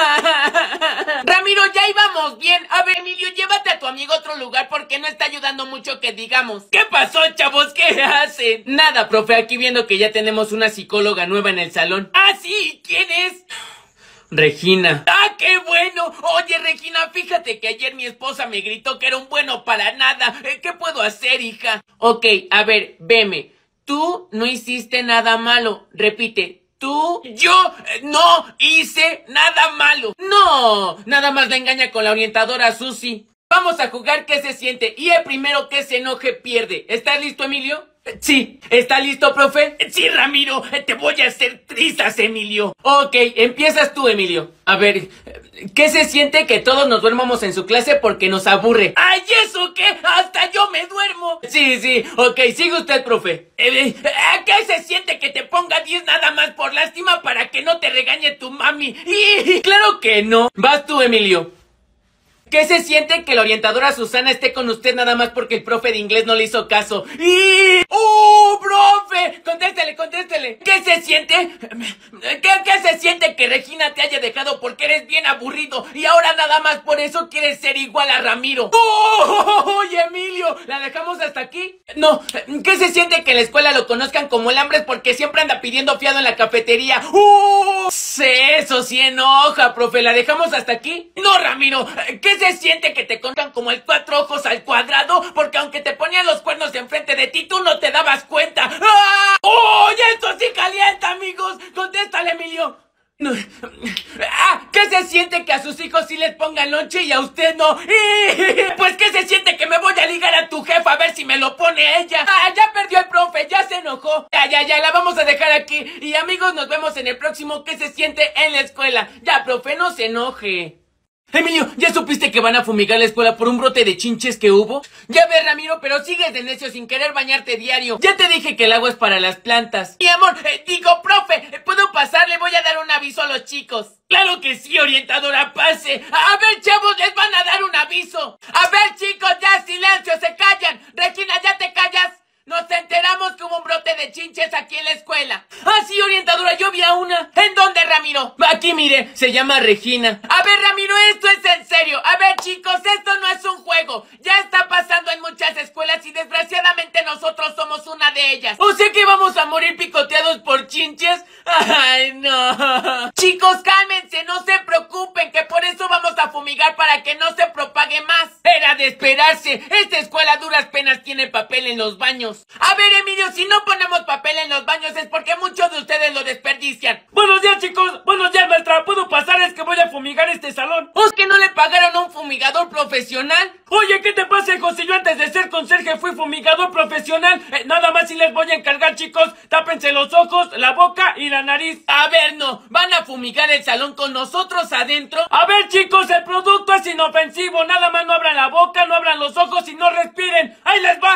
Ramiro, ya íbamos bien. A ver, Emilio, llévate a tu amigo a otro lugar porque no está ayudando mucho que digamos. ¿Qué pasó, chavos? ¿Qué hacen? Nada, profe, aquí viendo que ya tenemos una psicóloga nueva en el salón. ¿Ah, sí? ¿Quién es? Regina. ¡Ah, qué bueno! Oye, Regina, fíjate que ayer mi esposa me gritó que era un bueno para nada. ¿Qué puedo hacer, hija? Ok, a ver, veme. Tú no hiciste nada malo. Repite. Yo no hice nada malo. No, nada más la engaña con la orientadora Susi. Vamos a jugar qué se siente y el primero que se enoje pierde. ¿Estás listo, Emilio? Sí. ¿Está listo, profe? Sí, Ramiro. Te voy a hacer trizas, Emilio. Ok, empiezas tú, Emilio. A ver, ¿qué se siente que todos nos duermamos en su clase porque nos aburre? ¡Ay, eso qué! ¡Hasta yo me duermo! Sí, ok, sigue usted, profe. ¿Qué se siente que te ponga 10 nada más por lástima para que no te regañe tu mami? ¡Claro que no! Vas tú, Emilio. ¿Qué se siente que la orientadora Susana esté con usted nada más porque el profe de inglés no le hizo caso? ¡Profe! Contéstele. ¿Qué se siente? ¿Qué se siente que Regina te haya dejado porque eres bien aburrido y ahora nada más por eso quieres ser igual a Ramiro? ¡Oye, Emilio! ¿La dejamos hasta aquí? No. ¿Qué se siente que en la escuela lo conozcan como el Hambres porque siempre anda pidiendo fiado en la cafetería? Eso sí enoja, profe. ¿La dejamos hasta aquí? No, Ramiro. ¿Qué se siente que te contan como el 4 ojos al cuadrado? Porque aunque te ponían los cuernos enfrente de ti, tú no te dabas cuenta. ¡Oye, esto sí calienta, amigos! Contéstale, Emilio. No. ¿Qué se siente que a sus hijos sí les pongan lonche y a usted no? Pues ¿qué se siente que me voy a ligar a tu jefa a ver si me lo pone ella? Ya perdió el profe, ya se enojó. Ya, la vamos a dejar aquí. Y amigos, nos vemos en el próximo ¿Qué se siente en la escuela? Ya, profe, no se enoje. Emilio, ¿ya supiste que van a fumigar la escuela por un brote de chinches que hubo? Ya ves, Ramiro, pero sigues de necio sin querer bañarte diario. Ya te dije que el agua es para las plantas. Mi amor, profe, ¿puedo pasar? Le voy a dar un aviso a los chicos. Claro que sí, orientadora, pase. A ver, chavos, les van a dar un aviso. A ver, chicos, ya silencio, se callan. Regina, ¿ya te callas? Nos enteramos que hubo un brote de chinches aquí en la escuela. Ah, sí, orientadora, yo vi a una. ¿En dónde, Ramiro? Aquí, mire, se llama Regina. A ver, Ramiro, esto es en serio. A ver, chicos, esto no es un juego. Ya está pasando en muchas escuelas y desgraciadamente nosotros somos una de ellas. ¿O sea que vamos a morir picoteados por chinches? Ay, no. Chicos, cálmense, no se preocupen, que por eso vamos a fumigar para que no se propague más. Era de esperarse. Esta escuela a duras penas tiene papel en los baños. A ver, Emilio, si no ponemos papel en los baños es porque muchos de ustedes lo desperdician. Buenos días, chicos. Buenos días, maestra. ¿Puedo pasar? Es que voy a fumigar este salón. ¿O es que no le pagaron a un fumigador profesional? Oye, ¿qué te pasa, hijo? Si yo antes de ser conserje fui fumigador profesional. Nada más si les voy a encargar, chicos. Tápense los ojos, la boca y la nariz. A ver, no. ¿Van a fumigar el salón con nosotros adentro? A ver, chicos, el producto es inofensivo. Nada más no abran la boca, no abran los ojos y no respiren. ¡Ahí les va!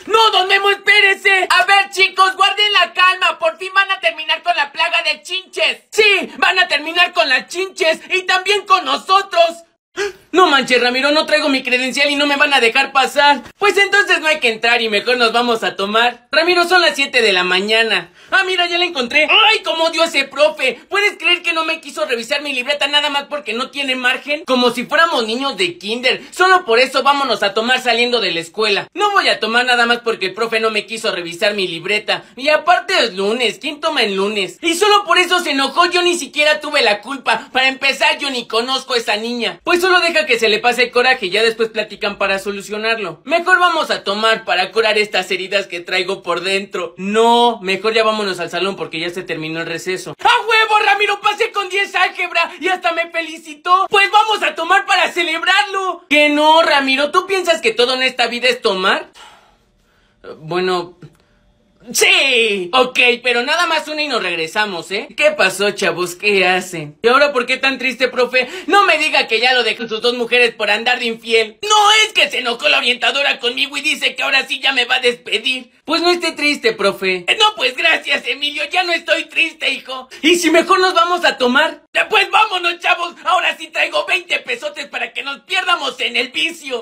¡No, don Memo, espérese! A ver, chicos, guarden la calma. Por fin van a terminar con la plaga de chinches. Sí, van a terminar con las chinches y también con nosotros. No manches, Ramiro, no traigo mi credencial y no me van a dejar pasar. Pues entonces no hay que entrar y mejor nos vamos a tomar. Ramiro, son las 7 de la mañana. Ah, mira, ya la encontré. ¡Ay, cómo odio a ese profe! ¿Puedes creer que no me quiso revisar mi libreta nada más porque no tiene margen? Como si fuéramos niños de kinder. Solo por eso vámonos a tomar saliendo de la escuela. No voy a tomar nada más porque el profe no me quiso revisar mi libreta. Y aparte es lunes, ¿quién toma en lunes? Y solo por eso se enojó, yo ni siquiera tuve la culpa. Para empezar, yo ni conozco a esa niña. Pues solo deja que se le pase el coraje y ya después platican para solucionarlo. Mejor vamos a tomar para curar estas heridas que traigo por dentro. No, mejor ya vámonos al salón porque ya se terminó el receso. ¡A huevo, Ramiro! Pasé con 10 álgebra y hasta me felicitó. Pues vamos a tomar para celebrarlo. Que no, Ramiro, ¿tú piensas que todo en esta vida es tomar? Bueno... ¡Sí! Ok, pero nada más una y nos regresamos, ¿eh? ¿Qué pasó, chavos? ¿Qué hacen? ¿Y ahora por qué tan triste, profe? No me diga que ya lo dejó sus 2 mujeres por andar de infiel. No, es que se enojó la orientadora conmigo y dice que ahora sí ya me va a despedir. Pues no esté triste, profe. No, pues gracias, Emilio, ya no estoy triste, hijo. ¿Y si mejor nos vamos a tomar? Pues vámonos, chavos. Ahora sí traigo 20 pesotes para que nos pierdamos en el vicio.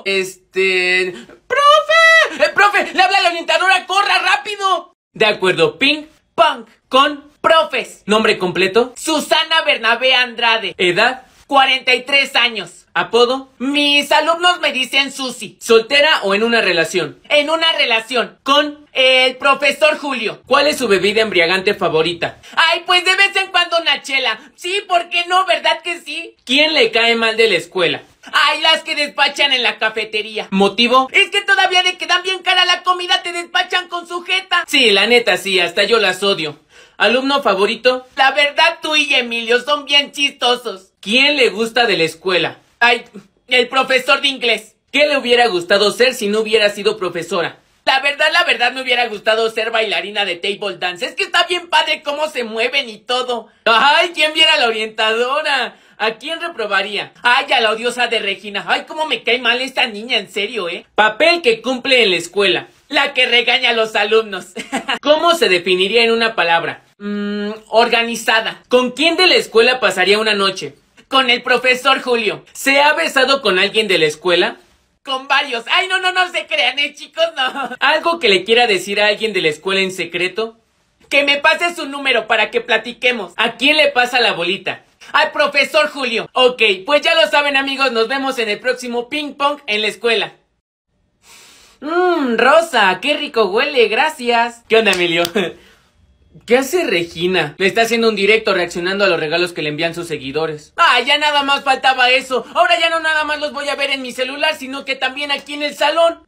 ¡Profe! ¡Profe! ¡Le habla la orientadora! ¡Corra rápido! De acuerdo, ping pong con profes. Nombre completo: Susana Bernabé Andrade. Edad: 43 años. Apodo: mis alumnos me dicen Susi. ¿Soltera o en una relación? En una relación con el profesor Julio. ¿Cuál es su bebida embriagante favorita? Ay, pues de vez en cuando una chela. Sí, ¿por qué no? ¿Verdad que sí? ¿Quién le cae mal de la escuela? Ay, las que despachan en la cafetería. ¿Motivo? Es que todavía de que dan bien cara la comida te despachan con sujeta. Sí, la neta sí, hasta yo las odio. ¿Alumno favorito? La verdad, tú y Emilio son bien chistosos. ¿Quién le gusta de la escuela? Ay, el profesor de inglés. ¿Qué le hubiera gustado ser si no hubiera sido profesora? La verdad me hubiera gustado ser bailarina de table dance. Es que está bien padre cómo se mueven y todo. Ay, ¿quién viera a la orientadora? ¿A quién reprobaría? Ay, a la odiosa de Regina. Ay, cómo me cae mal esta niña, en serio, ¿eh? Papel que cumple en la escuela. La que regaña a los alumnos. ¿Cómo se definiría en una palabra? Organizada. ¿Con quién de la escuela pasaría una noche? Con el profesor Julio. ¿Se ha besado con alguien de la escuela? Con varios. Ay, no se crean, chicos, no. ¿Algo que le quiera decir a alguien de la escuela en secreto? Que me pase su número para que platiquemos. ¿A quién le pasa la bolita? Al profesor Julio. Ok, pues ya lo saben, amigos, nos vemos en el próximo ping pong en la escuela. Rosa, qué rico huele, gracias. ¿Qué onda, Emilio? ¿Qué hace Regina? Le está haciendo un directo reaccionando a los regalos que le envían sus seguidores. Ah, ya nada más faltaba eso. Ahora ya no nada más los voy a ver en mi celular, sino que también aquí en el salón.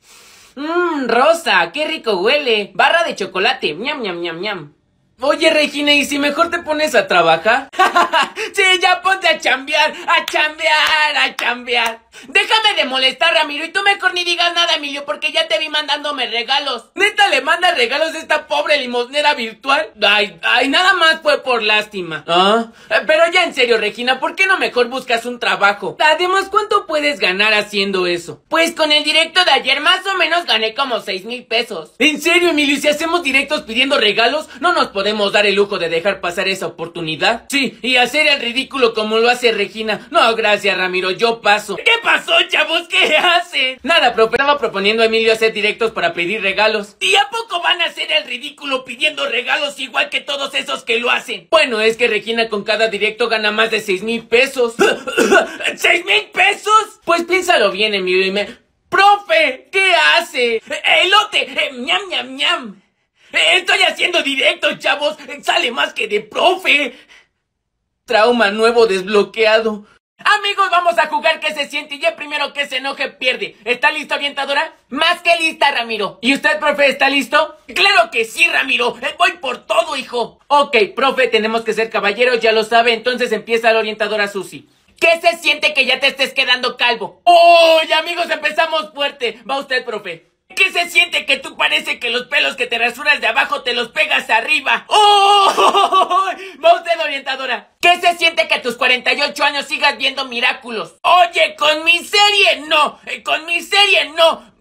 Rosa, qué rico huele. Barra de chocolate, ñam, ñam, ñam, ñam. Oye, Regina, ¿y si mejor te pones a trabajar? Sí, ya ponte a chambear, a chambear, a chambear. Déjame de molestar, Ramiro, y tú mejor ni digas nada, Emilio, porque ya te vi mandándome regalos. ¿Neta le manda regalos a esta pobre limosnera virtual? Ay, nada más fue por lástima. Pero ya en serio, Regina, ¿por qué no mejor buscas un trabajo? Además, ¿cuánto puedes ganar haciendo eso? Pues con el directo de ayer más o menos gané como 6,000 pesos. ¿En serio, Emilio? ¿Y si hacemos directos pidiendo regalos, no nos podemos dar el lujo de dejar pasar esa oportunidad? Sí, y hacer el ridículo como lo hace Regina. No, gracias, Ramiro, yo paso. ¿Qué pasó, chavos? ¿Qué hacen? Nada, profe, estaba proponiendo a Emilio hacer directos para pedir regalos. ¿Y a poco van a hacer el ridículo pidiendo regalos igual que todos esos que lo hacen? Bueno, es que Regina con cada directo gana más de 6,000 pesos. ¿6,000 pesos? Pues piénsalo bien, Emilio, y ¡Profe! ¿Qué hace? ¡Elote! ¡Ñam, ñam, ñam! Estoy haciendo directo, chavos. Sale más que de profe. Trauma nuevo desbloqueado. Amigos, vamos a jugar que se siente y el primero que se enoje pierde. ¿Está lista, orientadora? Más que lista, Ramiro. ¿Y usted, profe, está listo? ¡Claro que sí, Ramiro! Voy por todo, hijo. Ok, profe, tenemos que ser caballeros, ya lo sabe. Entonces empieza la orientadora Susi. ¿Qué se siente que ya te estés quedando calvo? ¡Uy, amigos, empezamos fuerte! Va usted, profe. ¿Qué se siente que tú parece que los pelos que te rasuras de abajo te los pegas arriba? ¡Oh! Va usted, orientadora. ¿Qué se siente que a tus 48 años sigas viendo Miraculous? Oye, con mi serie no. Con mi serie no.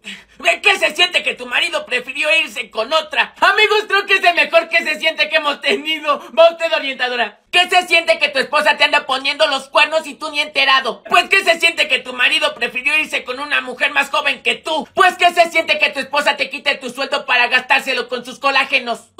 ¿Qué se siente que tu marido prefirió irse con otra? Amigos, creo que es el mejor que se siente que hemos tenido. Va usted, orientadora. ¿Qué se siente que tu esposa te anda poniendo los cuernos y tú ni enterado? Pues ¿qué se siente que tu marido prefirió irse con una mujer más joven que tú? Pues ¿qué se siente que tu esposa te quite tu sueldo para gastárselo con sus colágenos?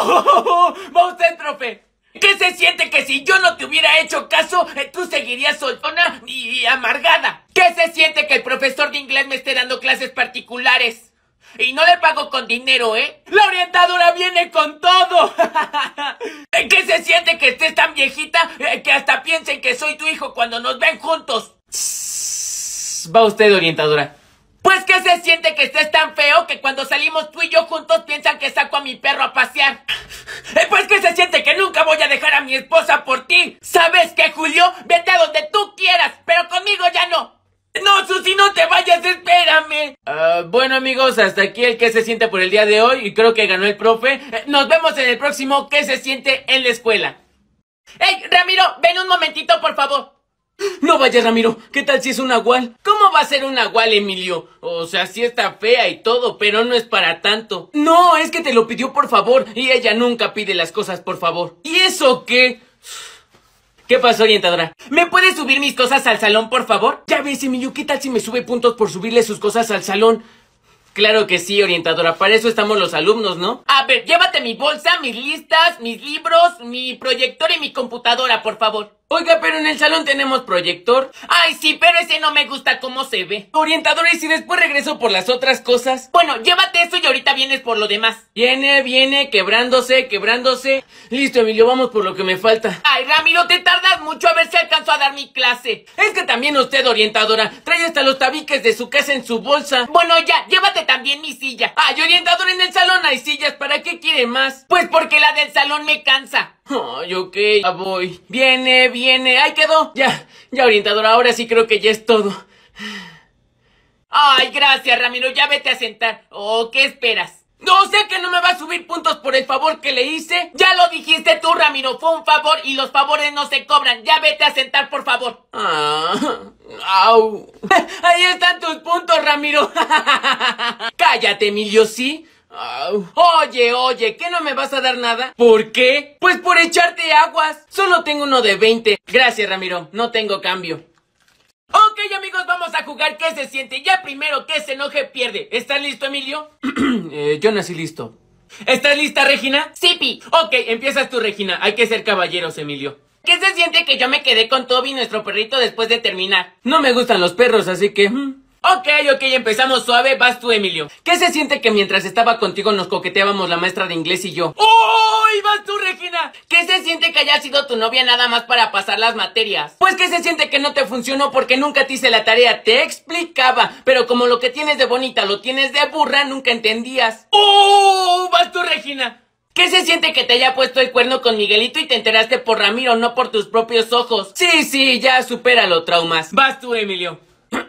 Va usted, profe. ¿Qué se siente que si yo no te hubiera hecho caso, tú seguirías soltona y amargada? ¿Qué se siente que el profesor de inglés me esté dando clases particulares? Y no le pago con dinero, ¿eh? ¡La orientadora viene con todo! ¿Qué se siente que estés tan viejita que hasta piensen que soy tu hijo cuando nos ven juntos? Va usted, orientadora. Pues ¿qué se siente que estés tan feo que cuando salimos tú y yo juntos piensan que saco a mi perro a pasear? Pues ¿qué se siente que nunca voy a dejar a mi esposa por ti? ¿Sabes qué, Julio? Vete a donde tú quieras, pero conmigo ya no. No, Susi, no te vayas, espérame. Bueno, amigos, hasta aquí el que se siente por el día de hoy. Y creo que ganó el profe. Nos vemos en el próximo que se siente en la escuela. ¡Ey, Ramiro! Ven un momentito, por favor. No vayas, Ramiro. ¿Qué tal si es un nahual? ¿Cómo va a ser un nahual, Emilio? O sea, sí está fea y todo, pero no es para tanto. No, es que te lo pidió por favor. Y ella nunca pide las cosas por favor. ¿Y eso qué? ¿Qué pasó, orientadora? ¿Me puedes subir mis cosas al salón, por favor? Ya ves, Emilio, ¿qué tal si me sube puntos por subirle sus cosas al salón? Claro que sí, orientadora, para eso estamos los alumnos, ¿no? A ver, llévate mi bolsa, mis listas, mis libros, mi proyector y mi computadora, por favor. Oiga, pero en el salón tenemos proyector. Ay, sí, pero ese no me gusta cómo se ve. Orientadora, ¿y si después regreso por las otras cosas? Bueno, llévate eso y ahorita vienes por lo demás. Viene, quebrándose. Listo, Emilio, vamos por lo que me falta. Ay, Ramiro, te tardas mucho, a ver si alcanzo a dar mi clase. Es que también usted, orientadora, trae hasta los tabiques de su casa en su bolsa. Bueno, ya, llévate también mi silla. Ay, orientadora, en el salón hay sillas, ¿para qué quiere más? Pues porque la del salón me cansa. Ay, ok, ya voy. Viene. Ahí quedó. Ya, orientadora, ahora sí creo que ya es todo. Ay, gracias, Ramiro, ya vete a sentar. Oh, ¿qué esperas? No sé que no me va a subir puntos por el favor que le hice. Ya lo dijiste tú, Ramiro, fue un favor y los favores no se cobran. Ya vete a sentar, por favor. Au. Ahí están tus puntos, Ramiro. Cállate, Emilio, ¿sí? Oye, ¿qué no me vas a dar nada? ¿Por qué? Pues por echarte aguas. Solo tengo uno de 20. Gracias, Ramiro, no tengo cambio. Ok, amigos, vamos a jugar ¿qué se siente? Ya primero que se enoje pierde. ¿Estás listo, Emilio? Yo nací listo. ¿Estás lista, Regina? Sí, Pi. Ok, empiezas tú, Regina. Hay que ser caballeros, Emilio. ¿Qué se siente que yo me quedé con Toby, nuestro perrito, después de terminar? No me gustan los perros, así que... Ok, empezamos suave, vas tú, Emilio. ¿Qué se siente que mientras estaba contigo nos coqueteábamos la maestra de inglés y yo? ¡Uy! ¡Vas tú, Regina! ¿Qué se siente que haya sido tu novia nada más para pasar las materias? Pues ¿qué se siente que no te funcionó porque nunca te hice la tarea? Te explicaba, pero como lo que tienes de bonita lo tienes de burra, nunca entendías. ¡Vas tú, Regina! ¿Qué se siente que te haya puesto el cuerno con Miguelito y te enteraste por Ramiro, no por tus propios ojos? Sí, ya supéralo, traumas. Vas tú, Emilio.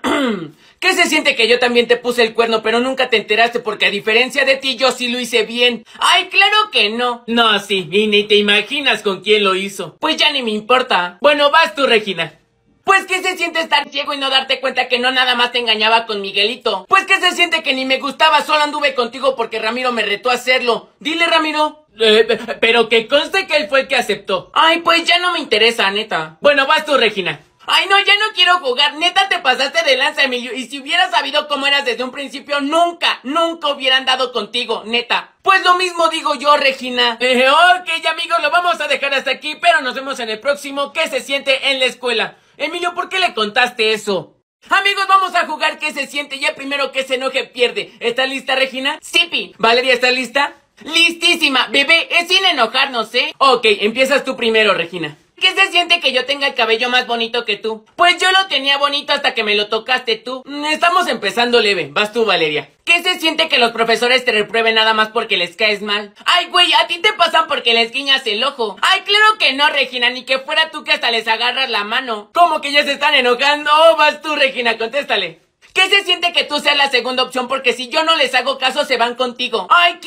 ¿Qué se siente que yo también te puse el cuerno pero nunca te enteraste porque a diferencia de ti yo sí lo hice bien? ¡Ay, claro que no! No, sí, y ni te imaginas con quién lo hizo. Pues ya ni me importa. Bueno, vas tú, Regina. Pues ¿qué se siente estar ciego y no darte cuenta que no nada más te engañaba con Miguelito? Pues ¿qué se siente que ni me gustaba, solo anduve contigo porque Ramiro me retó a hacerlo? Dile, Ramiro. Pero que conste que él fue el que aceptó. Ay, pues ya no me interesa, neta. Bueno, vas tú, Regina. Ay, no, ya no quiero jugar. Neta, te pasaste de lanza, Emilio. Y si hubieras sabido cómo eras desde un principio, nunca hubieran dado contigo, neta. Pues lo mismo digo yo, Regina. Ok, amigos, lo vamos a dejar hasta aquí, pero nos vemos en el próximo ¿qué se siente en la escuela? Emilio, ¿por qué le contaste eso? Amigos, vamos a jugar ¿qué se siente? Ya primero que se enoje pierde. ¿Estás lista, Regina? Sí, Pi. Valeria, ¿estás lista? Listísima. Bebé, es sin enojarnos, ¿eh? Ok, empiezas tú primero, Regina. ¿Qué se siente que yo tenga el cabello más bonito que tú? Pues yo lo tenía bonito hasta que me lo tocaste tú. Estamos empezando leve. Vas tú, Valeria. ¿Qué se siente que los profesores te reprueben nada más porque les caes mal? Ay, güey, a ti te pasan porque les guiñas el ojo. Ay, claro que no, Regina, ni que fuera tú que hasta les agarras la mano. ¿Cómo que ya se están enojando? Vas tú, Regina, contéstale. ¿Qué se siente que tú seas la segunda opción porque si yo no les hago caso se van contigo? Ay,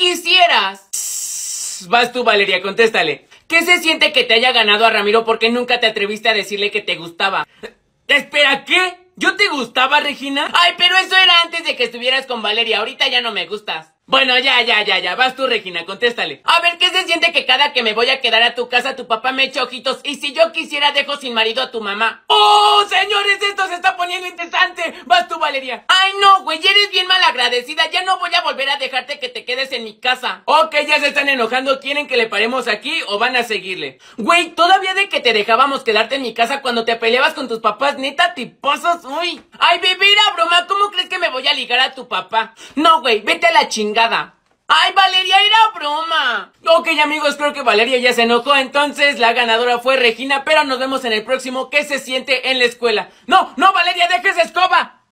quisieras. Vas tú, Valeria, contéstale. ¿Qué se siente que te haya ganado a Ramiro porque nunca te atreviste a decirle que te gustaba? Espera, ¿qué? ¿Yo te gustaba, Regina? Ay, pero eso era antes de que estuvieras con Valeria, ahorita ya no me gustas. Bueno, ya, vas tú, Regina, contéstale. A ver, ¿qué se siente que cada que me voy a quedar a tu casa tu papá me echa ojitos y si yo quisiera dejo sin marido a tu mamá? ¡Oh, señores, esto se está poniendo interesante! Vas tú, Valeria. Ay, no, güey, eres bien malagradecida, ya no voy a volver a dejarte que te quedes en mi casa. Ok, ya se están enojando, ¿quieren que le paremos aquí o van a seguirle? Güey, todavía de que te dejábamos quedarte en mi casa cuando te peleabas con tus papás, neta, te pasas, uy. Ay, bebé, era broma, ¿cómo crees que me voy a ligar a tu papá? No, güey, vete a la chingada. ¡Ay, Valeria, era broma! Ok, amigos, creo que Valeria ya se enojó, entonces la ganadora fue Regina, pero nos vemos en el próximo ¿Qué se siente en la escuela? ¡No, Valeria, dejes esa escoba!